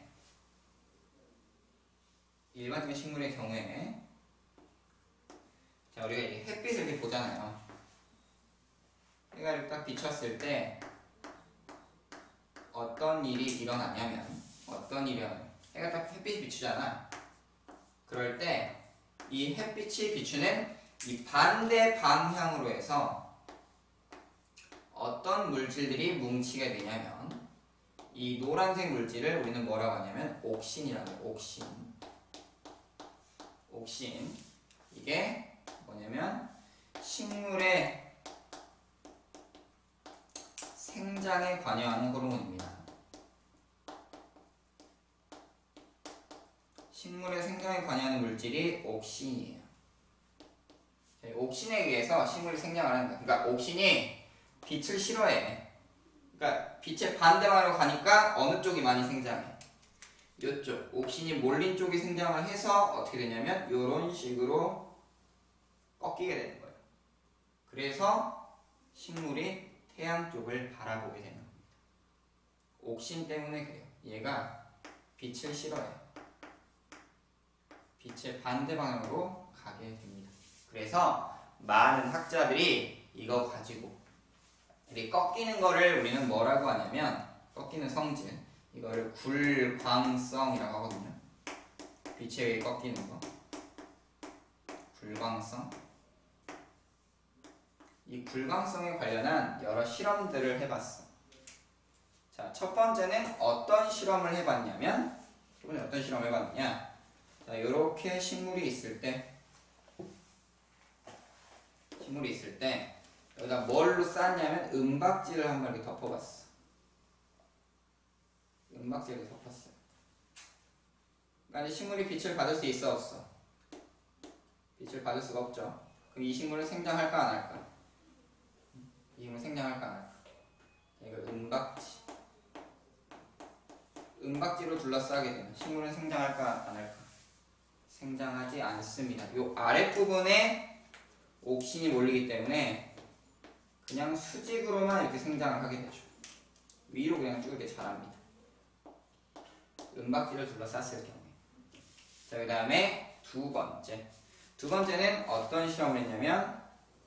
자, 우리가 이제 햇빛을 이렇게 보잖아요. 해가 이렇게 딱 비쳤을 때 어떤 일이 일어나냐면, 해가 딱 햇빛이 비추잖아. 그럴 때 이 햇빛이 비추는 이 반대 방향으로 해서 어떤 물질들이 뭉치게 되냐면 이 노란색 물질을 우리는 뭐라고 하냐면 옥신이라고 해요. 옥신. 이게 뭐냐면 식물의 생장에 관여하는 호르몬입니다. 식물의 생장에 관여하는 물질이 옥신이에요. 옥신에 의해서 식물이 생장을 합니다. 그러니까 옥신이 빛을 싫어해. 그러니까 빛의 반대방으로 가니까 어느 쪽이 많이 생장해? 이쪽. 옥신이 몰린 쪽이 생장을 해서 어떻게 되냐면 이런 식으로 꺾이게 되는 거예요. 그래서 식물이 태양 쪽을 바라보게 되는 겁니다. 옥신 때문에 그래요. 얘가 빛을 싫어해요. 빛의 반대 방향으로 가게 됩니다. 그래서 많은 학자들이 이거 가지고 이 꺾이는 거를 우리는 뭐라고 하냐면 꺾이는 성질 이거를 굴광성이라고 하거든요. 빛에 의해 꺾이는 거 굴광성. 이 굴광성에 관련한 여러 실험들을 해봤어. 자, 첫 번째는 어떤 실험을 해봤냐면 어떤 실험을 해봤느냐. 자, 이렇게 식물이 있을 때 여기다 뭘로 쌌냐면 은박지를 한번 이렇게 덮어봤어. 은박지를 덮었어요. 그러니까 이제 식물이 빛을 받을 수 있어 없어? 빛을 받을 수가 없죠. 그럼 이 식물은 생장할까 안 할까? 이 식물은 생장할까 안 할까? 이거 은박지. 은박지로 둘러싸게 되면 식물은 생장할까 안 할까? 생장하지 않습니다. 이 아랫부분에 옥신이 몰리기 때문에 그냥 수직으로만 이렇게 생장을 하게 되죠. 위로 그냥 쭉 이렇게 자랍니다. 은박지를 둘러쌌을 경우에. 자, 그 다음에 두 번째는 어떤 실험을 했냐면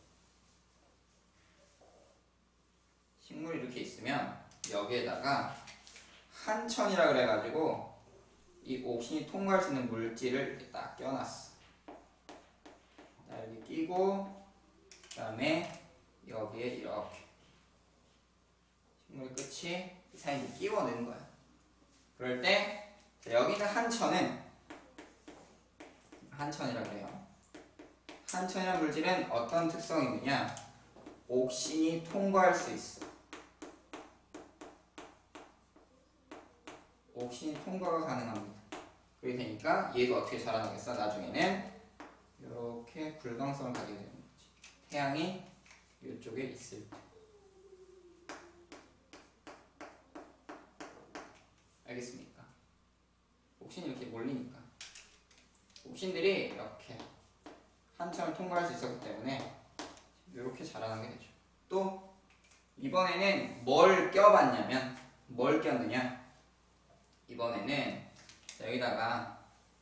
식물이 이렇게 있으면 여기에다가 한천이라 그래가지고 이 옥신이 통과할 수 있는 물질을 이렇게 딱 껴놨어. 자, 여기 끼고 그 다음에 여기에 이렇게 식물 끝이 이 사이에 끼워 넣는 거야. 그럴 때 자, 여기는 한천이라 그래요. 한천이라는 물질은 어떤 특성이 있느냐? 옥신이 통과할 수 있어. 옥신이 통과가 가능합니다. 그렇게 되니까 얘도 어떻게 자라나겠어? 나중에는 이렇게 굴광성을 가지게 되는 거지. 태양이 이쪽에 있을 때. 알겠습니까? 옥신이 이렇게 몰리니까. 옥신들이 이렇게 한참을 통과할 수 있었기 때문에 이렇게 자라나게 되죠. 또 이번에는 뭘 껴봤냐면 뭘 꼈느냐? 이번에는 여기다가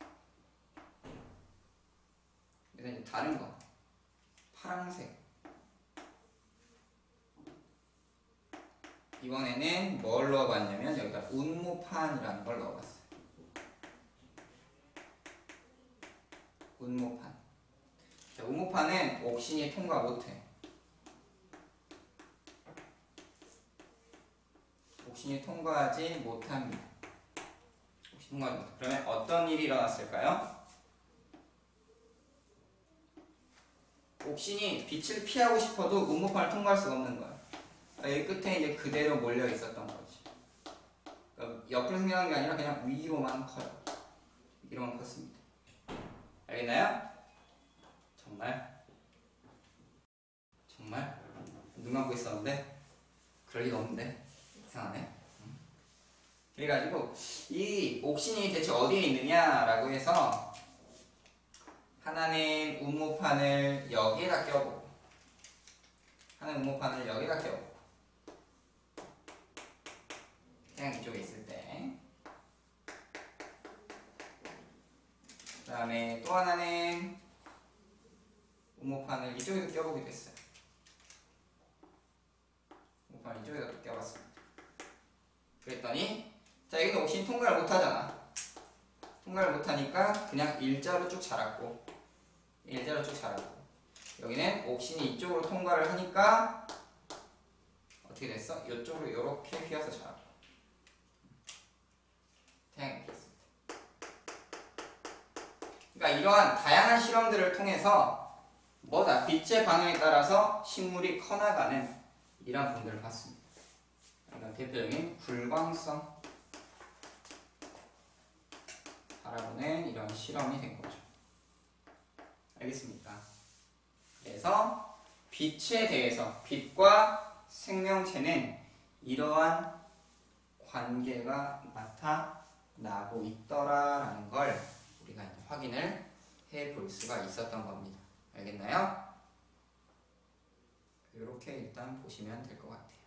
이제 다른 거 파란색. 이번에는 뭘 넣어봤냐면 여기다 운모판이라는 걸 넣어봤어요. 운모판. 자, 운모판은 옥신이 통과 못해. 옥신이 통과하지 못합니다. 옥신이 통과하지 못해. 그러면 어떤 일이 일어났을까요? 옥신이 빛을 피하고 싶어도 운모판을 통과할 수가 없는 거야. 여기 끝에 이제 그대로 몰려 있었던 거지. 그러니까 옆으로 생겨난 게 아니라 그냥 위로만 커요. 위로만 컸습니다. 알겠나요? 정말 눈 감고 있었는데 그럴 리가 없는데 이상하네. 그래가지고 이 옥신이 대체 어디에 있느냐라고 해서 하나는 운모판을 여기에다 껴보고 하나는 운모판을 여기에다 껴보고 태양 이쪽에 있을 때 그 다음에 또 하나는 운모판을 이쪽에도 껴보기도 했어요. 운모판을 이쪽에다 또 껴봤습니다. 그랬더니 자 여기는 옥신이 통과를 못하잖아. 통과를 못하니까 그냥 일자로 쭉 자랐고 일자로 쭉 자라고 여기는 옥신이 이쪽으로 통과를 하니까 어떻게 됐어? 이쪽으로 이렇게 휘어서 자라고 태양이 이렇게 있습니다. 그러니까 이러한 다양한 실험들을 통해서 뭐다? 빛의 방향에 따라서 식물이 커나가는 이런 부분들을 봤습니다. 그러니까 대표적인 굴광성 바라보는 이런 실험이 된 거죠. 알겠습니까? 그래서 빛에 대해서 빛과 생명체는 이러한 관계가 나타나고 있더라라는 걸 우리가 이제 확인을 해 볼 수가 있었던 겁니다. 알겠나요? 이렇게 일단 보시면 될 것 같아요.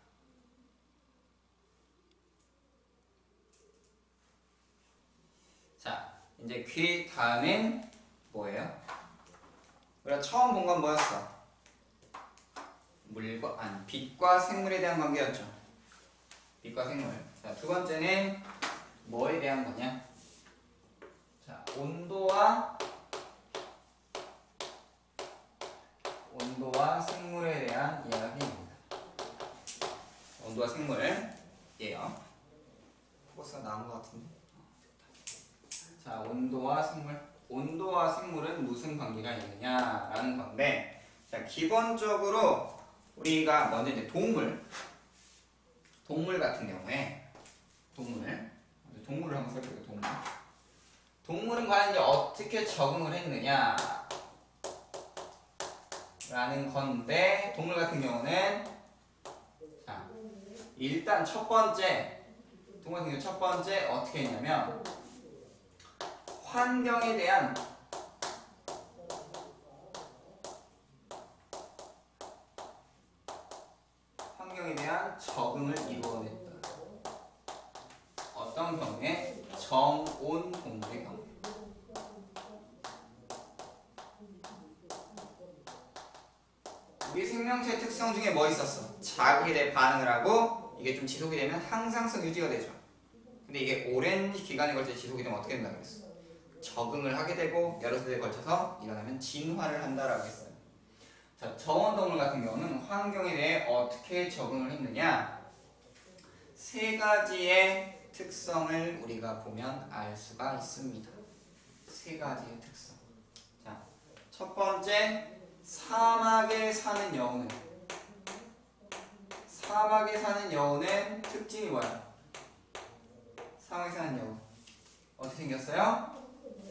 자, 이제 그 다음엔 뭐예요? 우리가 처음 본 건 뭐였어? 빛과 생물에 대한 관계였죠. 빛과 생물. 자, 두 번째는 뭐에 대한 거냐? 자, 온도와 생물에 대한 이야기입니다. 온도와 생물이에요. 포커스가 나온 것 같은데. 자, 온도와 생물. 온도와 생물은 무슨 관계가 있느냐라는 건데, 자, 기본적으로 우리가 먼저 이제 동물 같은 경우에 동물을 한번 살펴볼게요. 동물은 과연 이제 어떻게 적응을 했느냐 라는 건데, 동물 같은 경우는 자, 일단 첫 번째 어떻게 했냐면 환경에 대한 적응을 이루어냈다. 어떤 경우에? 정온 동물의 경우. 우리 생명체의 특성 중에 뭐 있었어? 자극에 대해 반응을 하고 이게 좀 지속이 되면 항상성 유지가 되죠. 근데 이게 오랜 기간에 걸쳐 지속이 되면 어떻게 된다고 했어? 적응을 하게 되고 여러 세대에 걸쳐서 일어나면 진화를 한다라고 했어요. 자, 저온동물 같은 경우는 환경에 대해 어떻게 적응을 했느냐? 세 가지의 특성을 우리가 보면 알 수가 있습니다. 세 가지의 특성. 자, 첫 번째, 사막에 사는 여우는 특징이 뭐야? 사막에 사는 여우 어떻게 생겼어요?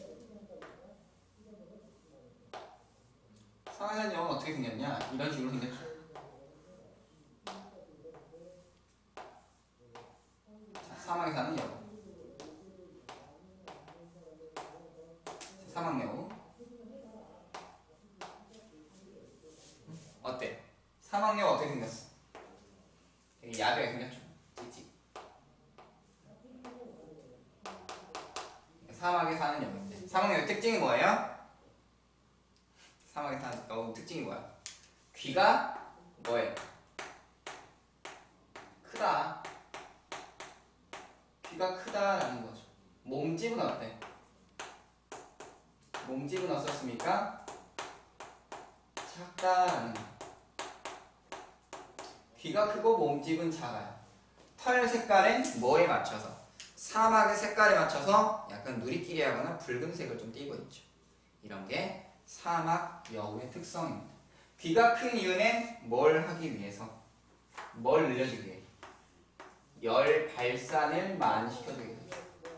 사막에 사는 여우는 어떻게 생겼냐? 이런 식으로 생겼죠. 자, 사막에 사는 여우. 사막 여우. 어때? 사막 여우 어떻게 생겼어? 되게 야하게 생겼죠. 찍찍. 사막에 사는 여우인데, 사막 여우 특징이 뭐예요? 사막에 사는 여우 특징이 뭐야? 귀가 뭐예요? 크다. 귀가 크다라는 거죠. 몸집은 어때? 몸집은 어떻습니까? 작다라는 거. 귀가 크고 몸집은 작아요. 털 색깔은 뭐에 맞춰서? 사막의 색깔에 맞춰서 약간 누리끼리 하거나 붉은색을 좀 띠고 있죠. 이런 게 사막 여우의 특성입니다. 귀가 큰 이유는 뭘 하기 위해서? 뭘 늘려주기 위해? 열 발산을 많이 시켜주기 위해서.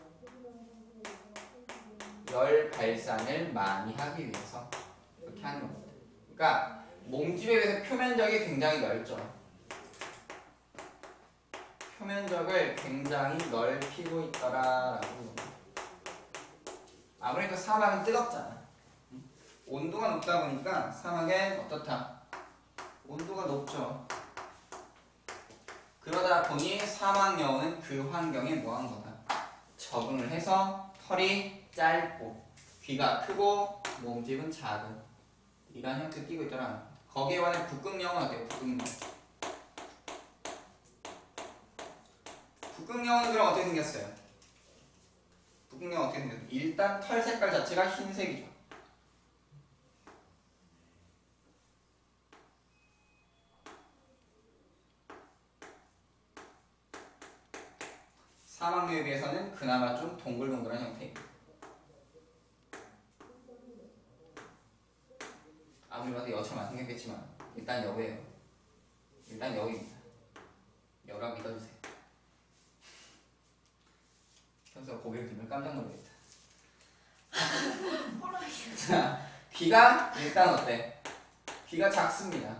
열 발산을 많이 하기 위해서 그렇게 하는 겁니다. 그러니까 몸집에 비해서 표면적이 굉장히 넓죠. 표면적을 굉장히 넓히고 있더라라고. 아무래도 사막은 뜨겁잖아. 온도가 높다 보니까 사막엔 어떻다? 온도가 높죠. 그러다 보니 사막 여우는 그 환경에 뭐한 거다? 적응을 해서 털이 짧고 귀가 크고 몸집은 작은 이런 형태를 띠고 있더라. 거기에 관해 북극 여우는 어때요? 북극 여우는 그럼 어떻게 생겼어요? 북극 여우는 어떻게 생겼어요? 일단 털 색깔 자체가 흰색이죠. 사막류에 비해서는 그나마 좀 동글동글한 형태입니다. 아무리 봐도 여처럼 안 생겼겠지만 일단 여예요. 일단 여입니다. 여라 믿어주세요. 현수가 고개를 들면 깜짝 놀라겠다. 자, 귀가 일단 어때? 귀가 작습니다.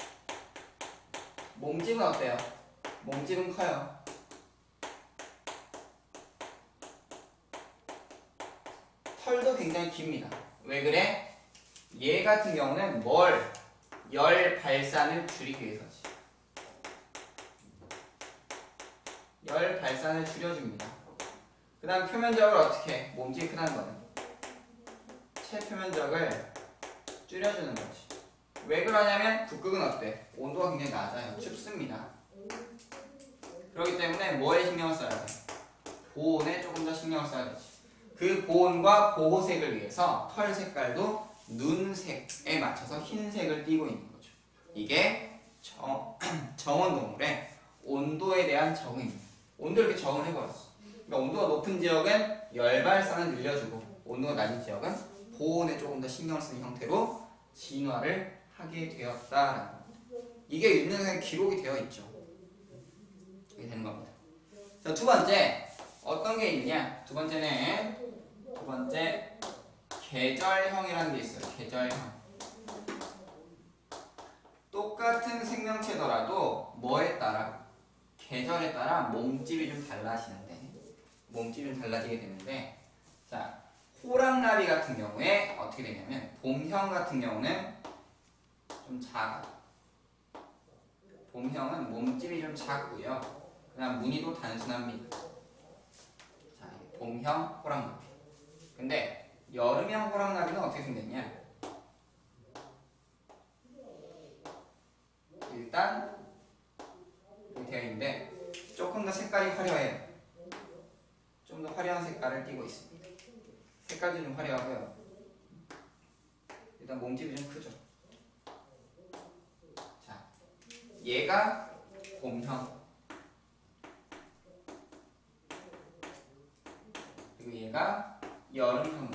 몸집은 어때요? 몸집은 커요. 털도 굉장히 깁니다. 왜 그래? 얘 같은 경우는 뭘? 열 발산을 줄이기 위해서지. 열 발산을 줄여줍니다. 그 다음 표면적을 어떻게 해? 몸집이 크다는 거는 체표면적을 줄여주는 거지. 왜 그러냐면 북극은 어때? 온도가 굉장히 낮아요. 춥습니다. 그렇기 때문에 뭐에 신경을 써야 돼? 보온에 조금 더 신경을 써야 되지. 그 보온과 보호색을 위해서 털 색깔도 눈색에 맞춰서 흰색을 띠고 있는 거죠. 이게 정원동물의 온도에 대한 적응입니다. 온도를 이렇게 적응을 해버렸어. 그러니까 온도가 높은 지역은 열 발산을 늘려주고 온도가 낮은 지역은 보온에 조금 더 신경을 쓰는 형태로 진화를 하게 되었다라는 겁니다. 이게 윤곽에 기록이 되어 있죠. 이게 되는 겁니다. 자, 두 번째 어떤 게 있느냐? 두 번째 계절형이라는 게 있어요. 계절형. 똑같은 생명체더라도 뭐에 따라? 계절에 따라 몸집이 좀 달라지는데 몸집이 좀 달라지게 되는데 자, 호랑나비 같은 경우에 어떻게 되냐면 봄형 같은 경우는 좀 작아. 봄형은 몸집이 좀 작고요. 그다음 무늬도 단순합니다. 자, 봄형 호랑나비. 근데 여름형 호랑나비는 어떻게 생겼냐? 일단 이렇게 되어 있는데 조금 더 색깔이 화려해요. 좀 더 화려한 색깔을 띠고 있습니다. 색깔도 좀 화려하고요. 일단 몸집이 좀 크죠. 자, 얘가 봄형. 그리고 얘가 여름형.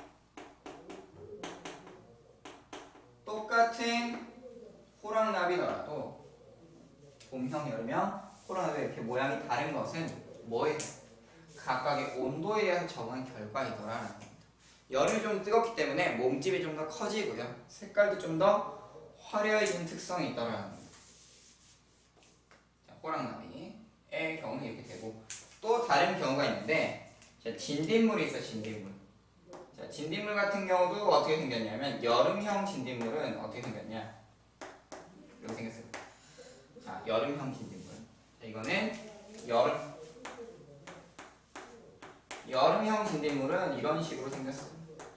똑같은 호랑나비더라도 봄형, 여름형, 호랑나비 이렇게 모양이 다른 것은 뭐예요? 각각의 온도에 대해서 적응한 결과이더라라는 겁니다. 여름이 좀 뜨겁기 때문에 몸집이 좀 더 커지고요. 색깔도 좀 더 화려해지는 특성이 있더라라는 겁니다. 자, 호랑나비의 경우는 이렇게 되고 또 다른 경우가 있는데 자, 진딧물이 있어요. 진딧물. 자, 진딧물 같은 경우도 어떻게 생겼냐면 여름형 진딧물은 어떻게 생겼냐? 이렇게 생겼어요. 자, 여름형 진딧물. 자, 이거는 여름형 진딧물은 이런 식으로 생겼어요.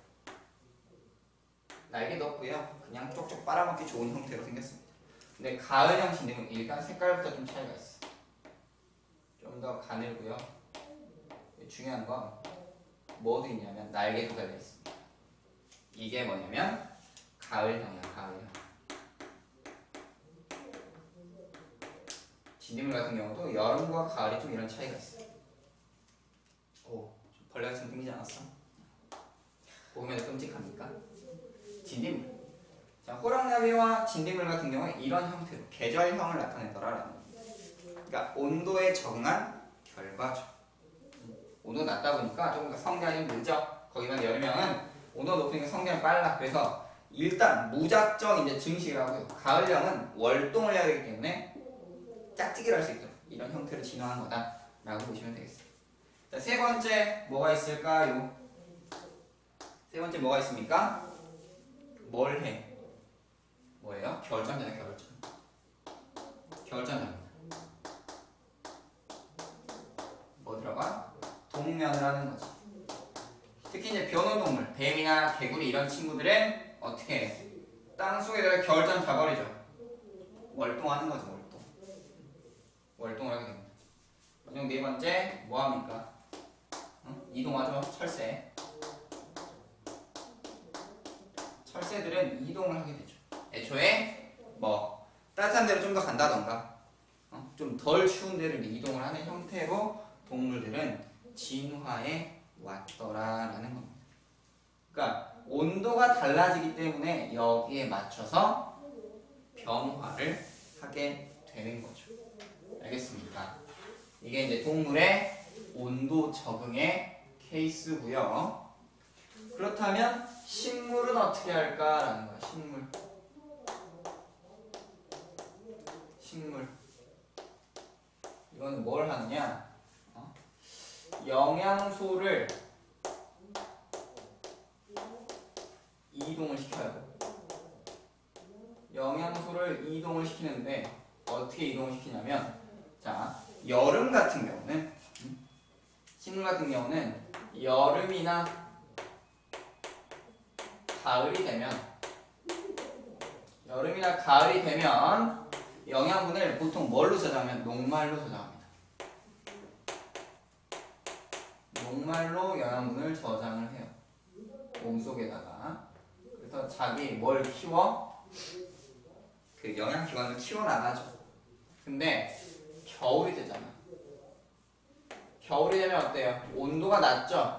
날개도 없고요. 그냥 쪽쪽 빨아먹기 좋은 형태로 생겼습니다. 근데 가을형 진딧물 일단 색깔부터 좀 차이가 있어. 좀 더 가늘고요. 중요한 건 뭐도 있냐면 날개도 달려 있습니다. 이게 뭐냐면 가을형이야. 가을형. 진딧물 같은 경우도 여름과 가을이 좀 이런 차이가 있어요. 오, 벌레 같은 생기지 않았어? 보면 끔찍합니까? 진딧물. 자, 호랑나비와 진딧물 같은 경우에 이런 형태로 계절형을 나타내더라라는 겁니다. 그러니까 온도에 적응한 결과죠. 온도가 낮다 보니까 조금 더 성장이 좀 늦죠. 거기만 여름형은 온도가 높으니까 성장이 빨라. 그래서 일단 무작정 이제 증식을 하고요. 가을형은 월동을 해야 되기 때문에 짝짓기를 할 수 있도록 이런 형태로 진화한 거다라고 보시면 되겠습니다. 자, 세 번째 뭐가 있을까요? 세 번째 뭐가 있습니까? 뭘 해? 뭐예요? 결전이잖아요. 결전. 결전입니다. 뭐 들어가? 동면을 하는 거지. 특히 이제 변온동물, 뱀이나 개구리 이런 친구들은 어떻게 해? 땅속에다가 결전 잡아버리죠. 월동하는 거죠. 월동을 하게 됩니다. 그리고 네 번째 뭐 합니까? 이동하죠. 철새. 철새들은 이동을 하게 되죠. 애초에 따뜻한 데로 좀 더 간다던가 좀 덜 추운 데를 이동을 하는 형태로 동물들은 진화해 왔더라라는 겁니다. 그러니까 온도가 달라지기 때문에 여기에 맞춰서 변화를 하게 되는 거죠. 알겠습니까? 이게 이제 동물의 온도 적응의 케이스고요. 그렇다면 식물은 어떻게 할까라는 거야. 식물. 이거는 뭘 하느냐? 영양소를 이동을 시켜요. 영양소를 이동을 시키는데 어떻게 이동을 시키냐면, 자, 여름 같은 경우는, 식물 같은 경우는 여름이나 가을이 되면 영양분을 보통 뭘로 저장하면 녹말로 저장합니다. 녹말로 영양분을 저장을 해요. 몸속에다가. 그래서 자기 뭘 키워? 그 영양기관을 키워나가죠. 근데 겨울이 되잖아. 겨울이 되면 어때요? 온도가 낮죠?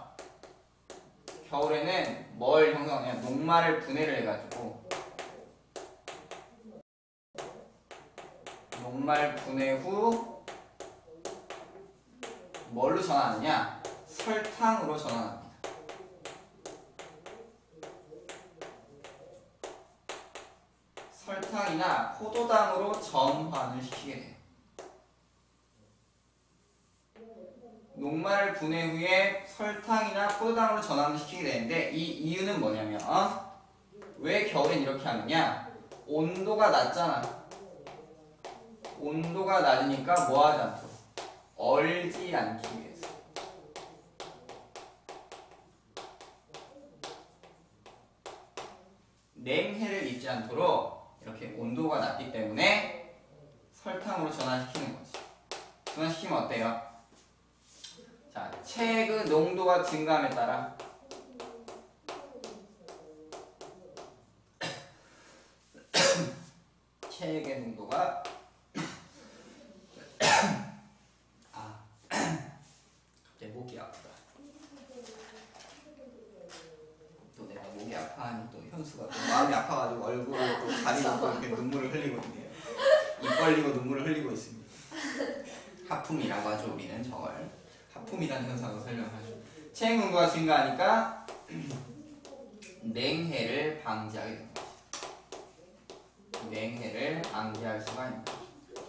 겨울에는 뭘 형성하냐? 녹말을 분해를 해가지고 녹말 분해 후 뭘로 전환하느냐? 설탕으로 전환합니다. 설탕이나 포도당으로 전환을 시키게 돼요. 녹말 분해 후에 설탕이나 포도당으로 전환을 시키게 되는데, 이 이유는 뭐냐면, 왜 겨울엔 이렇게 하느냐? 온도가 낮잖아. 온도가 낮으니까 뭐 하지 않도록? 얼지 않기 위해서. 냉해를 입지 않도록 이렇게 온도가 낮기 때문에 설탕으로 전환시키는 거지. 전환시키면 어때요? 자, 체액의 농도가 증가함에 따라 체액의 농도가 갑자기 목이 아프다. 또 내가 목이 아파하니 또 현수가 또 마음이 아파가지고 얼굴을 또 가리고 이렇게 눈물을 흘리고 있네요. 입 벌리고 눈물을 흘리고 있습니다. 하품이라고 하죠. 우리는 저걸 하품이라는 현상으로 설명하죠. 체액 농도가 증가하니까 냉해를 방지하게 됩니다. 냉해를 방지할 수가 있는 거죠.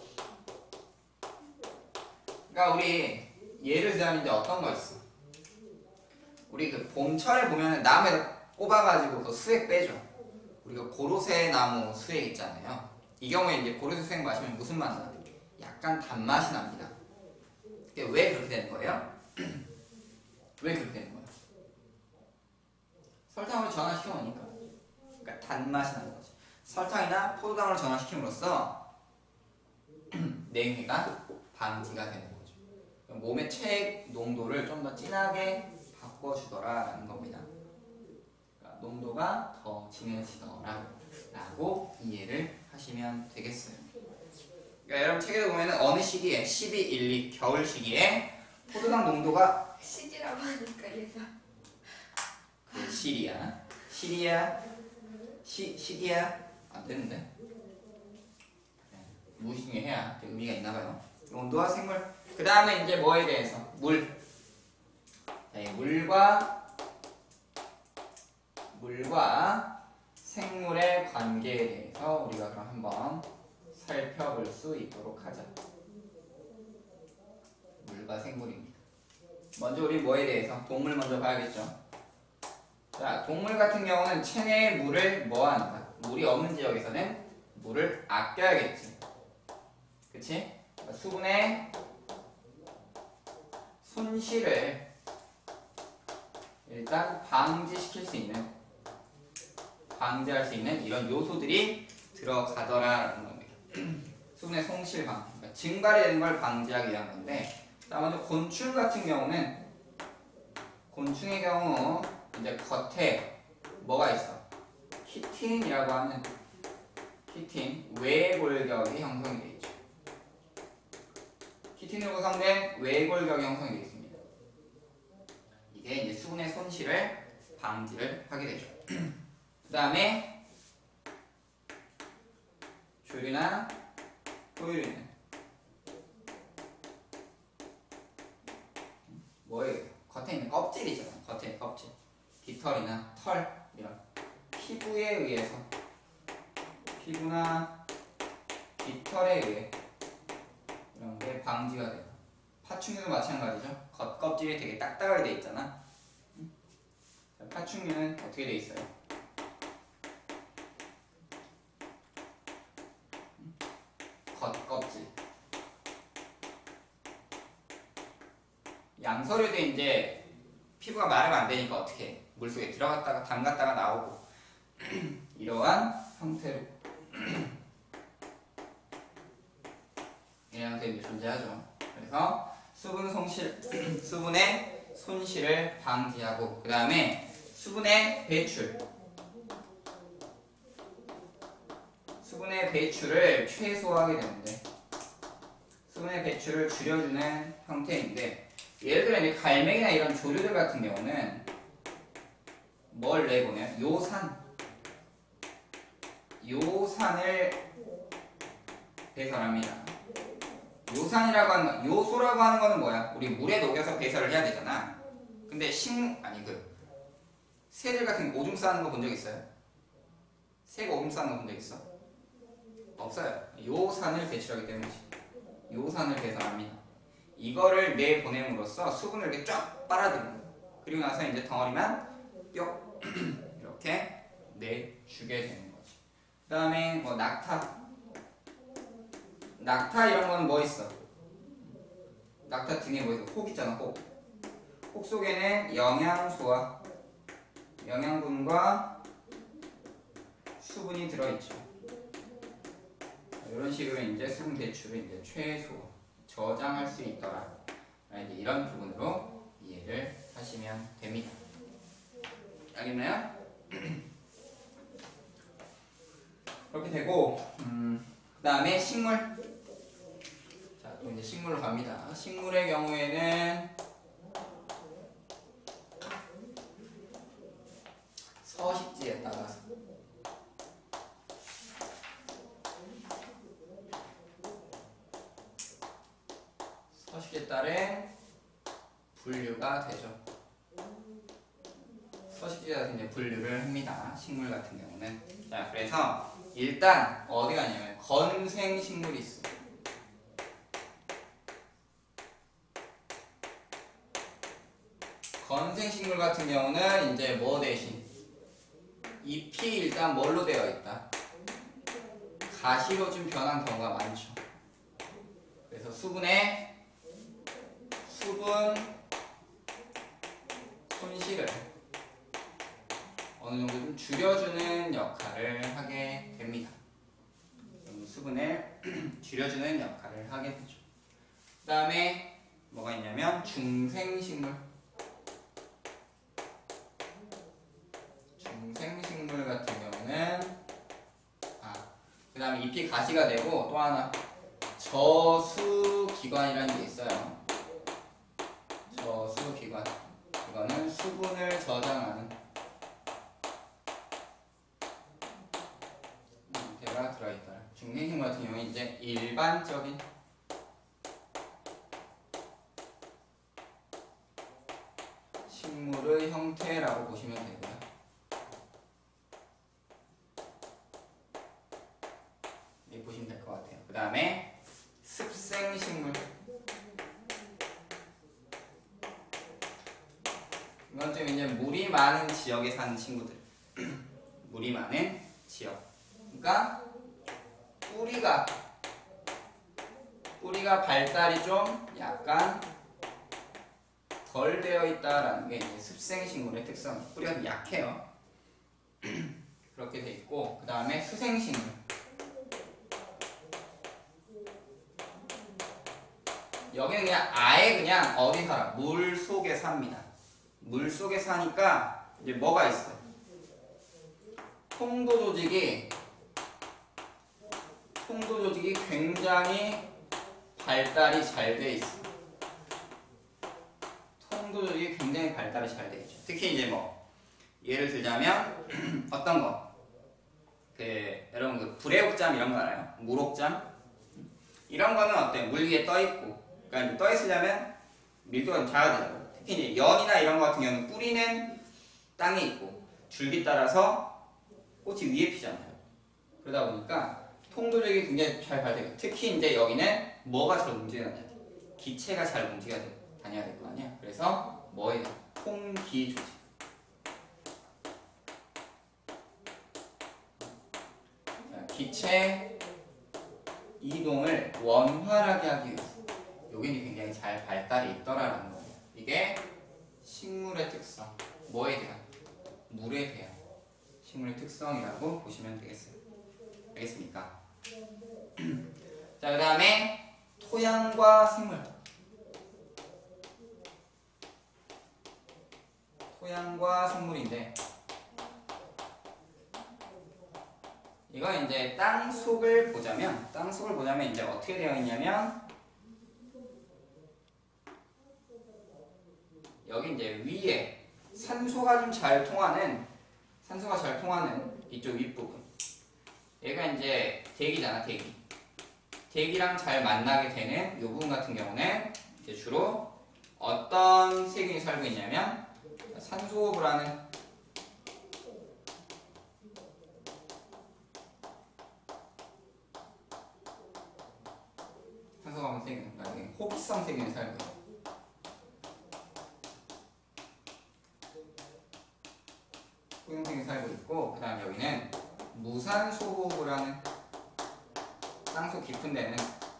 그러니까 우리 예를 들자면 이제 어떤 거 있어? 우리 그 봄철에 보면은 나무에다 꼽아가지고 그 수액 빼죠. 우리가 고로쇠 나무 수액 있잖아요. 이 경우에 이제 고로쇠 수액 마시면 무슨 맛 나? 약간 단맛이 납니다. 왜 그렇게 되는 거예요? 왜 그렇게 되는 거예요? 설탕으로 전환시켜 놓으니까. 그러니까 단맛이 나는 거지. 설탕이나 포도당으로 전환시킴으로써 냉해가 방지가 되는 거죠. 몸의 체액 농도를 좀 더 진하게 바꿔주더라라는 겁니다. 그러니까 농도가 더 진해지더라라고 이해를 하시면 되겠어요. 그러니까 여러분 책에도 보면은 어느 시기에 12, 1, 2 겨울 시기에 포도당 농도가 시기라고 하니까 얘가 그 시기야 안 되는데 무의식중에 해야 의미가 있나봐요. 온도와 생물. 그 다음에 이제 뭐에 대해서? 물. 자, 이 물과 생물의 관계에 대해서 우리가 그럼 한번 살펴볼 수 있도록 하자. 물과 생물입니다. 먼저 우리 뭐에 대해서? 동물 먼저 봐야겠죠. 자, 동물 같은 경우는 체내의 물을 뭐 한다? 물이 없는 지역에서는 물을 아껴야겠지. 그치? 수분의 손실을 일단 방지할 수 있는 이런 요소들이 들어가더라라는 겁니다. 수분의 손실 방지, 그러니까 증발이 되는 걸 방지하기 위한 건데, 자, 먼저 곤충 같은 경우는 곤충의 경우 이제 겉에 뭐가 있어? 키틴이라고 하는 키틴 외골격이 형성이 되어 있죠. 키틴으로 구성된 외골격이 형성이 되겠습니다. 이게 이제 수분의 손실을 방지를 하게 되죠. 그 다음에 조류나 포유류는 뭐예요? 겉에 있는 껍질이잖아요. 겉에 있는 껍질. 깃털이나 털 이런 피부에 의해서 피부나 깃털에 의해 이런 게 방지가 돼요. 파충류도 마찬가지죠. 겉껍질이 되게 딱딱하게 돼 있잖아. 파충류는 어떻게 돼 있어요? 겉껍질. 양서류도 이제 피부가 마르면 안 되니까 어떻게 해? 물속에 들어갔다가 담갔다가 나오고 이러한 형태로 이런 형태로 존재하죠. 그래서 수분의 손실을 방지하고 그 다음에 수분의 배출을 최소화하게 되는데 수분의 배출을 줄여주는 형태인데 예를 들어 이제 갈매기나 이런 조류들 같은 경우는 뭘 내보내요? 요산을 배설합니다. 요산이라고 하는 건, 요소라고 하는 거는 뭐야? 우리 물에 녹여서 배설을 해야 되잖아. 근데 새들 같은 거 오줌 싸는 거 본 적 있어요? 새가 오줌 싸는 거 본 적 있어? 없어요. 요산을 배출하기 때문이지. 요산을 배설합니다. 이거를 내보냄으로써 수분을 이렇게 쫙 빨아들이는 거예요. 그리고 나서 이제 덩어리만 뿅 이렇게 내주게 되는 거지. 그 다음에 뭐 낙타 이런 거는 뭐 있어? 낙타 등에 뭐 있어? 혹 있잖아, 혹 속에는 영양분과 수분이 들어있죠. 이런 식으로 이제 수분 배출을 이제 최소 저장할 수 있더라. 이제 이런 부분으로 이해를 하시면 됩니다. 알겠나요? 그렇게 되고, 그 다음에 식물. 자, 또 이제 식물로 갑니다. 식물의 경우에는 서식지에 따라서 서식지에 따른 분류가 되죠. 서식지에 따라서 이제 분류를 합니다. 식물 같은 경우는. 자, 그래서 일단 어디 가냐면 건생식물이 있어. 건생식물 같은 경우는 이제 뭐 대신 잎이 일단 뭘로 되어 있다? 가시로 좀 변한 경우가 많죠. 그래서 수분 손실을 어느 정도 좀 줄여주는 역할을 하게 됩니다. 수분을 줄여주는 역할을 하게 되죠. 그 다음에 뭐가 있냐면 중생식물 같은 경우는 그 다음에 잎이 가시가 되고 또 하나 저수기관이라는 게 있어요. 저수기관. 이거는 수분을 저장하는 형태가 들어있다. 중생식물 같은 경우는 이제 일반적인 식물의 형태라고 보시면 되고요. 이렇게 보시면 될 것 같아요. 그 다음에 습생식물. 이건 좀 이제 물이 많은 지역에 사는 친구들. 물이 많은 지역. 그러니까 뿌리가 발달이 좀 약간 덜 되어 있다라는 게 이제 습생식물의 특성. 뿌리가 좀 약해요. 그렇게 돼 있고, 그 다음에 수생식물. 여기는 그냥 아예 그냥 어디 살아? 물 속에 삽니다. 물 속에 사니까 이제 뭐가 있어? 통도 조직이 굉장히 발달이 잘 돼 있어. 통도 조직이 굉장히 발달이 잘 돼 있죠. 특히 이제 뭐 예를 들자면 어떤 거, 여러분 그 불의옥잠 이런 거 알아요? 물옥잠 이런 거는 어때? 물 위에 떠 있고, 그러니까 떠 있으려면 밀도가 좀 작아야 되잖아요. 특히 이제 연이나 이런 거 같은 경우는 뿌리는 땅에 있고 줄기 따라서 꽃이 위에 피잖아요. 그러다 보니까 통도적이 굉장히 잘 발달해요. 특히 이제 여기는 뭐가 잘 움직여야 돼? 기체가 잘 움직여야 돼. 다녀야 될 거 아니야. 그래서 뭐예요? 통기 조직. 자, 기체 이동을 원활하게 하기 위해서 요긴이 굉장히 잘 발달이 있더라라는 거예요. 이게 식물의 특성. 뭐에 대한? 물에 대한 식물의 특성이라고 보시면 되겠어요. 알겠습니까? 자, 그 다음에 토양과 생물. 토양과 생물인데, 이건 이제 땅 속을 보자면 이제 어떻게 되어 있냐면, 여기 이제 위에 산소가 잘 통하는 이쪽 윗부분. 얘가 이제 대기잖아, 대기. 대기랑 잘 만나게 되는 이 부분 같은 경우는 이제 주로 어떤 세균이 살고 있냐면 산소호흡을 하는 세균, 그러니까 호기성 세균이 살고 있어요. 호기성이 살고 있고, 그 다음 여기는 무산소 호흡을 하는 땅속 깊은 데는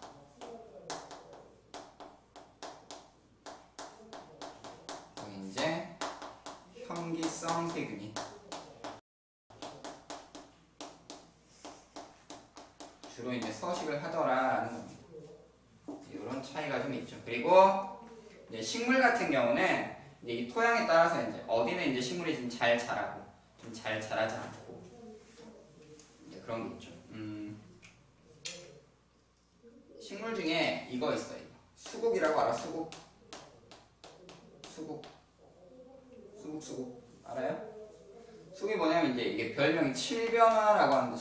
여기 이제 현기성 세균이 주로 이제 서식을 하더라라는 겁니다. 이런 차이가 좀 있죠. 그리고 이제 식물 같은 경우는 이제 이 토양에 따라서 이제 어디는 이제 식물이 좀 잘 자라고 좀 잘 자라지 않고 이제 그런 게 있죠. 식물 중에 이거 있어요. 수국이라고 알아? 수국 알아요? 수국이 뭐냐면 이제 이게 별명이 칠변화라고 하는데,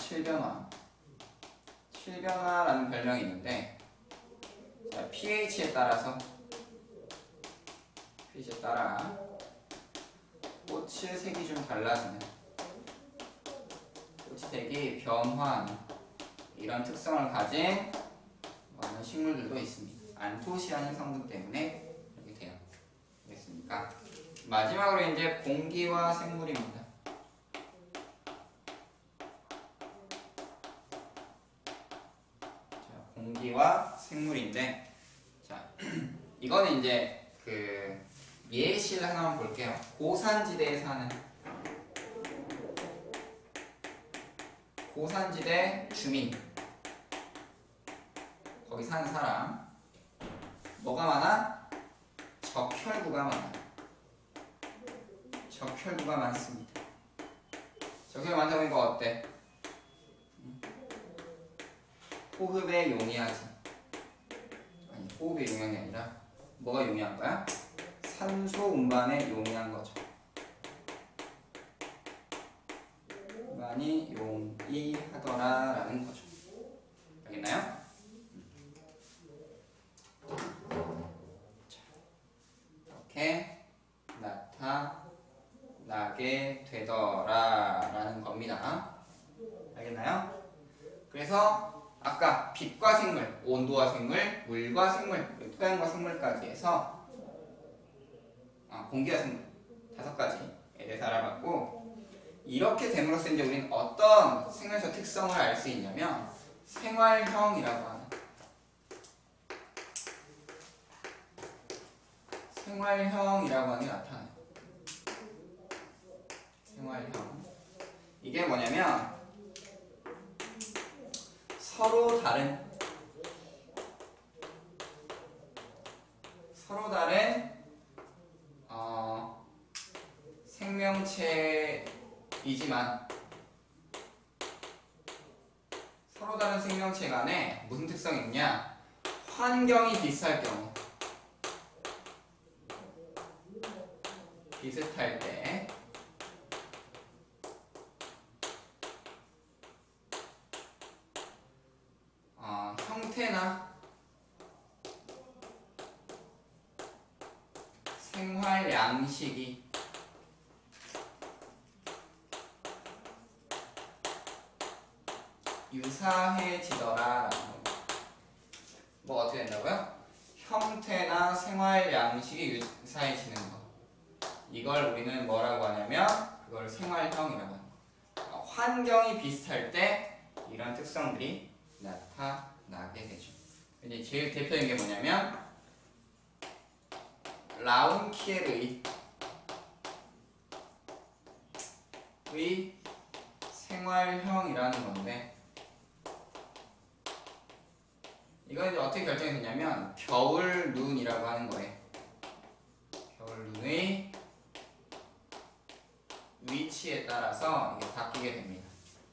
칠변화라는 별명이 있는데, 자, pH에 따라 꽃의 색이 좀 달라지는, 꽃의 색이 변화하는 이런 특성을 가진 많은 식물들도 있습니다. 안토시아닌 성분 때문에 이렇게 돼요. 알겠습니까? 마지막으로 이제 공기와 생물입니다. 자, 공기와 생물인데, 자, 이거는 이제 그 예시를 하나만 볼게요. 고산지대에 사는 고산지대 주민, 거기 사는 사람, 뭐가 많아? 적혈구가 많습니다. 적혈구가 많다 보니까 어때? 호흡에 용이하지. 아니, 호흡에 용이한 게 아니라 뭐가 용이한 거야? 산소 운반에 용이한 거죠. 많이 용이하더라라는 거죠. 알겠나요? 이렇게 나타나게 되더라라는 겁니다. 알겠나요? 그래서 아까 빛과 생물, 온도와 생물, 물과 생물, 토양과 생물까지 해서 공기와 생물 5가지에 대해서 알아봤고, 이렇게 됨으로써 이제 우리는 어떤 생명체 특성을 알 수 있냐면 생활형이라고 하는, 게 나타나요. 생활형. 이게 뭐냐면 서로 다른 생명체이지만 서로 다른 생명체 간에 무슨 특성이 있냐? 환경이 비슷할 경우, 비슷할 때 형태나 생활 양식이 유사해지더라. 뭐 어떻게 된다고요? 형태나 생활 양식이 유사해지는 거. 이걸 우리는 뭐라고 하냐면 그걸 생활형이라고 하는 거. 환경이 비슷할 때 이런 특성들이 나타나게 되죠. 이제 제일 대표적인 게 뭐냐면 라운키엘의 생활형이라는 건데, 이건 이제 어떻게 결정이 되냐면 겨울 눈이라고 하는 거예요. 겨울 눈의 위치에 따라서 이게 바뀌게 됩니다.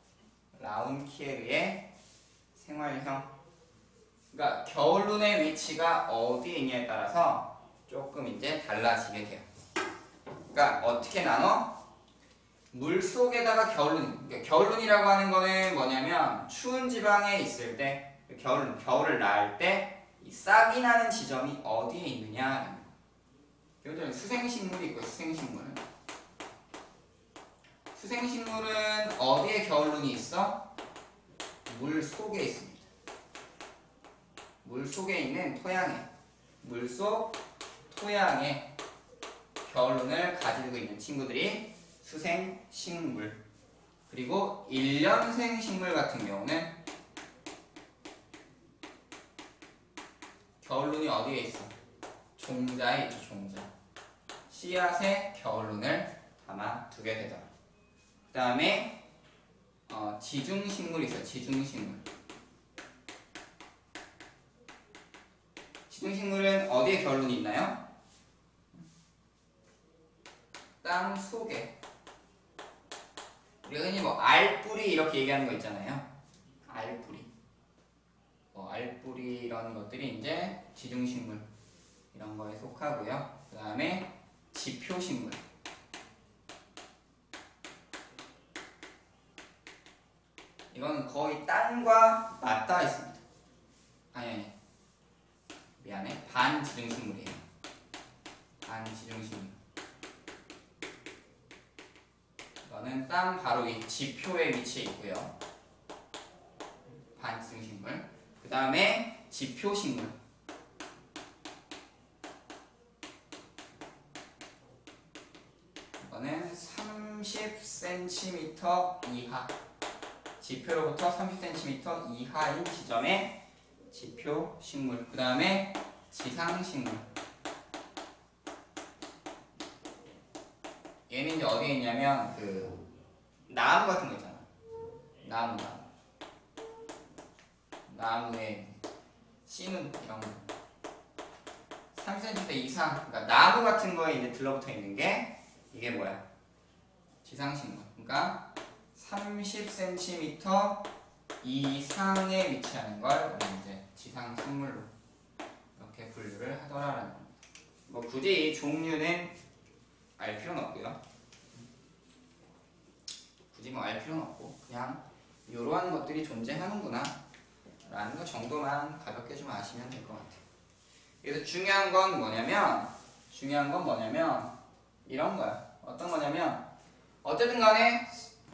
라운키에르의 생활형. 그러니까 겨울 눈의 위치가 어디에 있냐에 따라서 조금 이제 달라지게 돼요. 그러니까 어떻게 나눠? 물 속에다가 겨울눈. 그러니까 겨울눈이라고 하는 거는 뭐냐면 추운 지방에 있을 때 겨울을 낳을 때 이 싹이 나는 지점이 어디에 있느냐. 이것도 수생식물이 있고, 수생식물은 어디에 겨울눈이 있어? 물 속에 있습니다. 물 속에 있는 토양에, 물속 토양에 겨울눈을 가지고 있는 친구들이 수생식물. 그리고 일년생 식물 같은 경우는 겨울눈이 어디에 있어? 종자에 있죠, 종자. 씨앗에 겨울눈을 담아두게 되더라. 그 다음에 지중식물이 있어요. 지중식물. 지중식물은 어디에 겨울눈이 있나요? 땅 속에. 우리가 흔히 뭐 알뿌리 이렇게 얘기하는 거 있잖아요. 알뿌리. 알뿌리 이런 것들이 이제 지중식물 이런 거에 속하고요. 그 다음에 지표식물. 이건 거의 땅과 맞닿아 있습니다. 아니 미안해. 반지중식물이에요. 반지중식물. 이거는 땅 바로 위 지표에 위치해 있고요. 반지중식물. 그 다음에 지표식물. 이거는 30cm 이하. 지표로부터 30cm 이하인 지점의 지표식물. 그 다음에 지상식물. 얘는 이제 어디에 있냐면 그 나무 같은 거 있잖아. 나무에 씨는 이런 거 30cm 이상, 그러니까 나무 같은 거에 이제 들러붙어 있는 게 이게 뭐야? 지상식물. 그러니까 30cm 이상에 위치하는 걸 우리 이제 지상식물로 이렇게 분류를 하더라라는 겁니다. 뭐 굳이 이 종류는 알 필요는 없고요. 굳이 뭐 알 필요는 없고 그냥 이러한 것들이 존재하는구나 라는 거 정도만 가볍게 좀 아시면 될 것 같아요. 그래서 중요한 건 뭐냐면 이런 거야. 어떤 거냐면 어쨌든 간에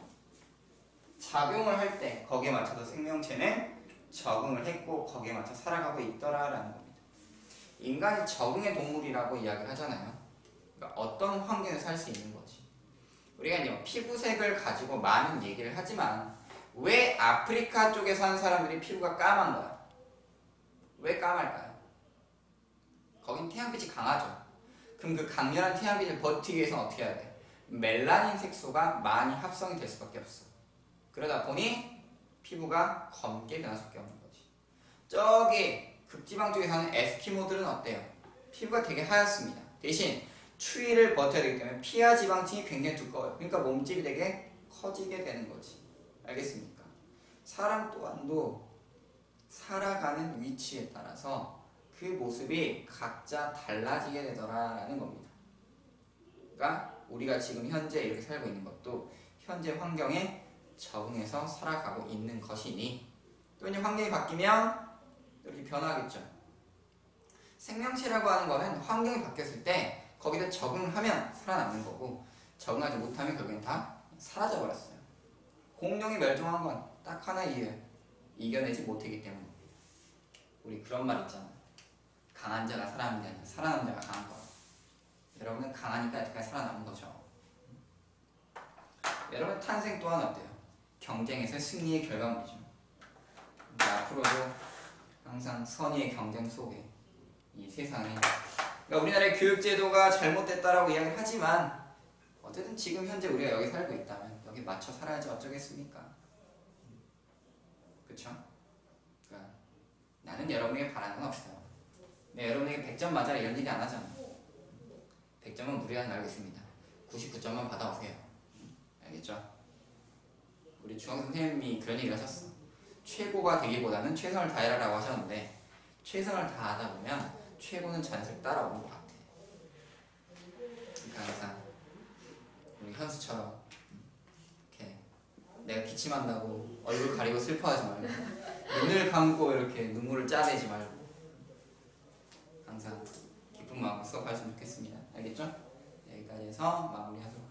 작용을 할 때 거기에 맞춰서 생명체는 적응을 했고 거기에 맞춰 살아가고 있더라라는 겁니다. 인간이 적응의 동물이라고 이야기를 하잖아요. 그러니까 어떤 환경에서 살 수 있는 거지. 우리가 이제 피부색을 가지고 많은 얘기를 하지만 왜 아프리카 쪽에 사는 사람들이 피부가 까만 거야? 왜 까말까요? 거긴 태양빛이 강하죠. 그럼 그 강렬한 태양빛을 버티기 위해서는 어떻게 해야 돼? 멜라닌 색소가 많이 합성이 될 수밖에 없어. 그러다 보니 피부가 검게 변할 수밖에 없는 거지. 저기 극지방 쪽에 사는 에스키모들은 어때요? 피부가 되게 하얗습니다. 대신 추위를 버텨야 되기 때문에 피하 지방층이 굉장히 두꺼워요. 그러니까 몸집이 되게 커지게 되는 거지. 알겠습니까? 사람 또한도 살아가는 위치에 따라서 그 모습이 각자 달라지게 되더라라는 겁니다. 그러니까 우리가 지금 현재 이렇게 살고 있는 것도 현재 환경에 적응해서 살아가고 있는 것이니 또 이제 환경이 바뀌면 이렇게 변하겠죠. 생명체라고 하는 거는 환경이 바뀌었을 때 거기다 적응하면 살아남는 거고 적응하지 못하면 결국엔 다 사라져 버렸어요. 공룡이 멸종한 건 딱 하나 이유, 이겨내지 못했기 때문입니다. 우리 그런 말 있잖아. 강한 자가 살아남는 게 아니라 살아남는 자가 강한 거야. 여러분은 강하니까 여태까지 살아남은 거죠. 여러분 탄생 또한 어때요? 경쟁에서 승리의 결과물이죠. 그러니까 앞으로도 항상 선의의 경쟁 속에 이 세상에 그러니까 우리나라의 교육제도가 잘못됐다라고 이야기를 하지만 어쨌든 지금 현재 우리가 여기 살고 있다면 여기 맞춰 살아야지 어쩌겠습니까? 그쵸? 그러니까 나는 여러분에게 바라는 건 없어요. 근데 여러분에게 100점 맞아라 이런 얘기 안 하잖아. 100점은 무리하지 말겠습니다. 99점만 받아오세요. 알겠죠? 우리 중학교 선생님이 그런 얘기를 하셨어. 최고가 되기보다는 최선을 다해라 라고 하셨는데 최선을 다하다 보면 최고는 자연스럽게 따라오는 것 같아. 그러니까 항상 우리 현수처럼 이렇게 내가 기침한다고 얼굴 가리고 슬퍼하지 말고 눈을 감고 이렇게 눈물을 짜내지 말고 항상 기쁜 마음으로 수업하셨으면 좋겠습니다. 알겠죠? 여기까지 해서 마무리하도록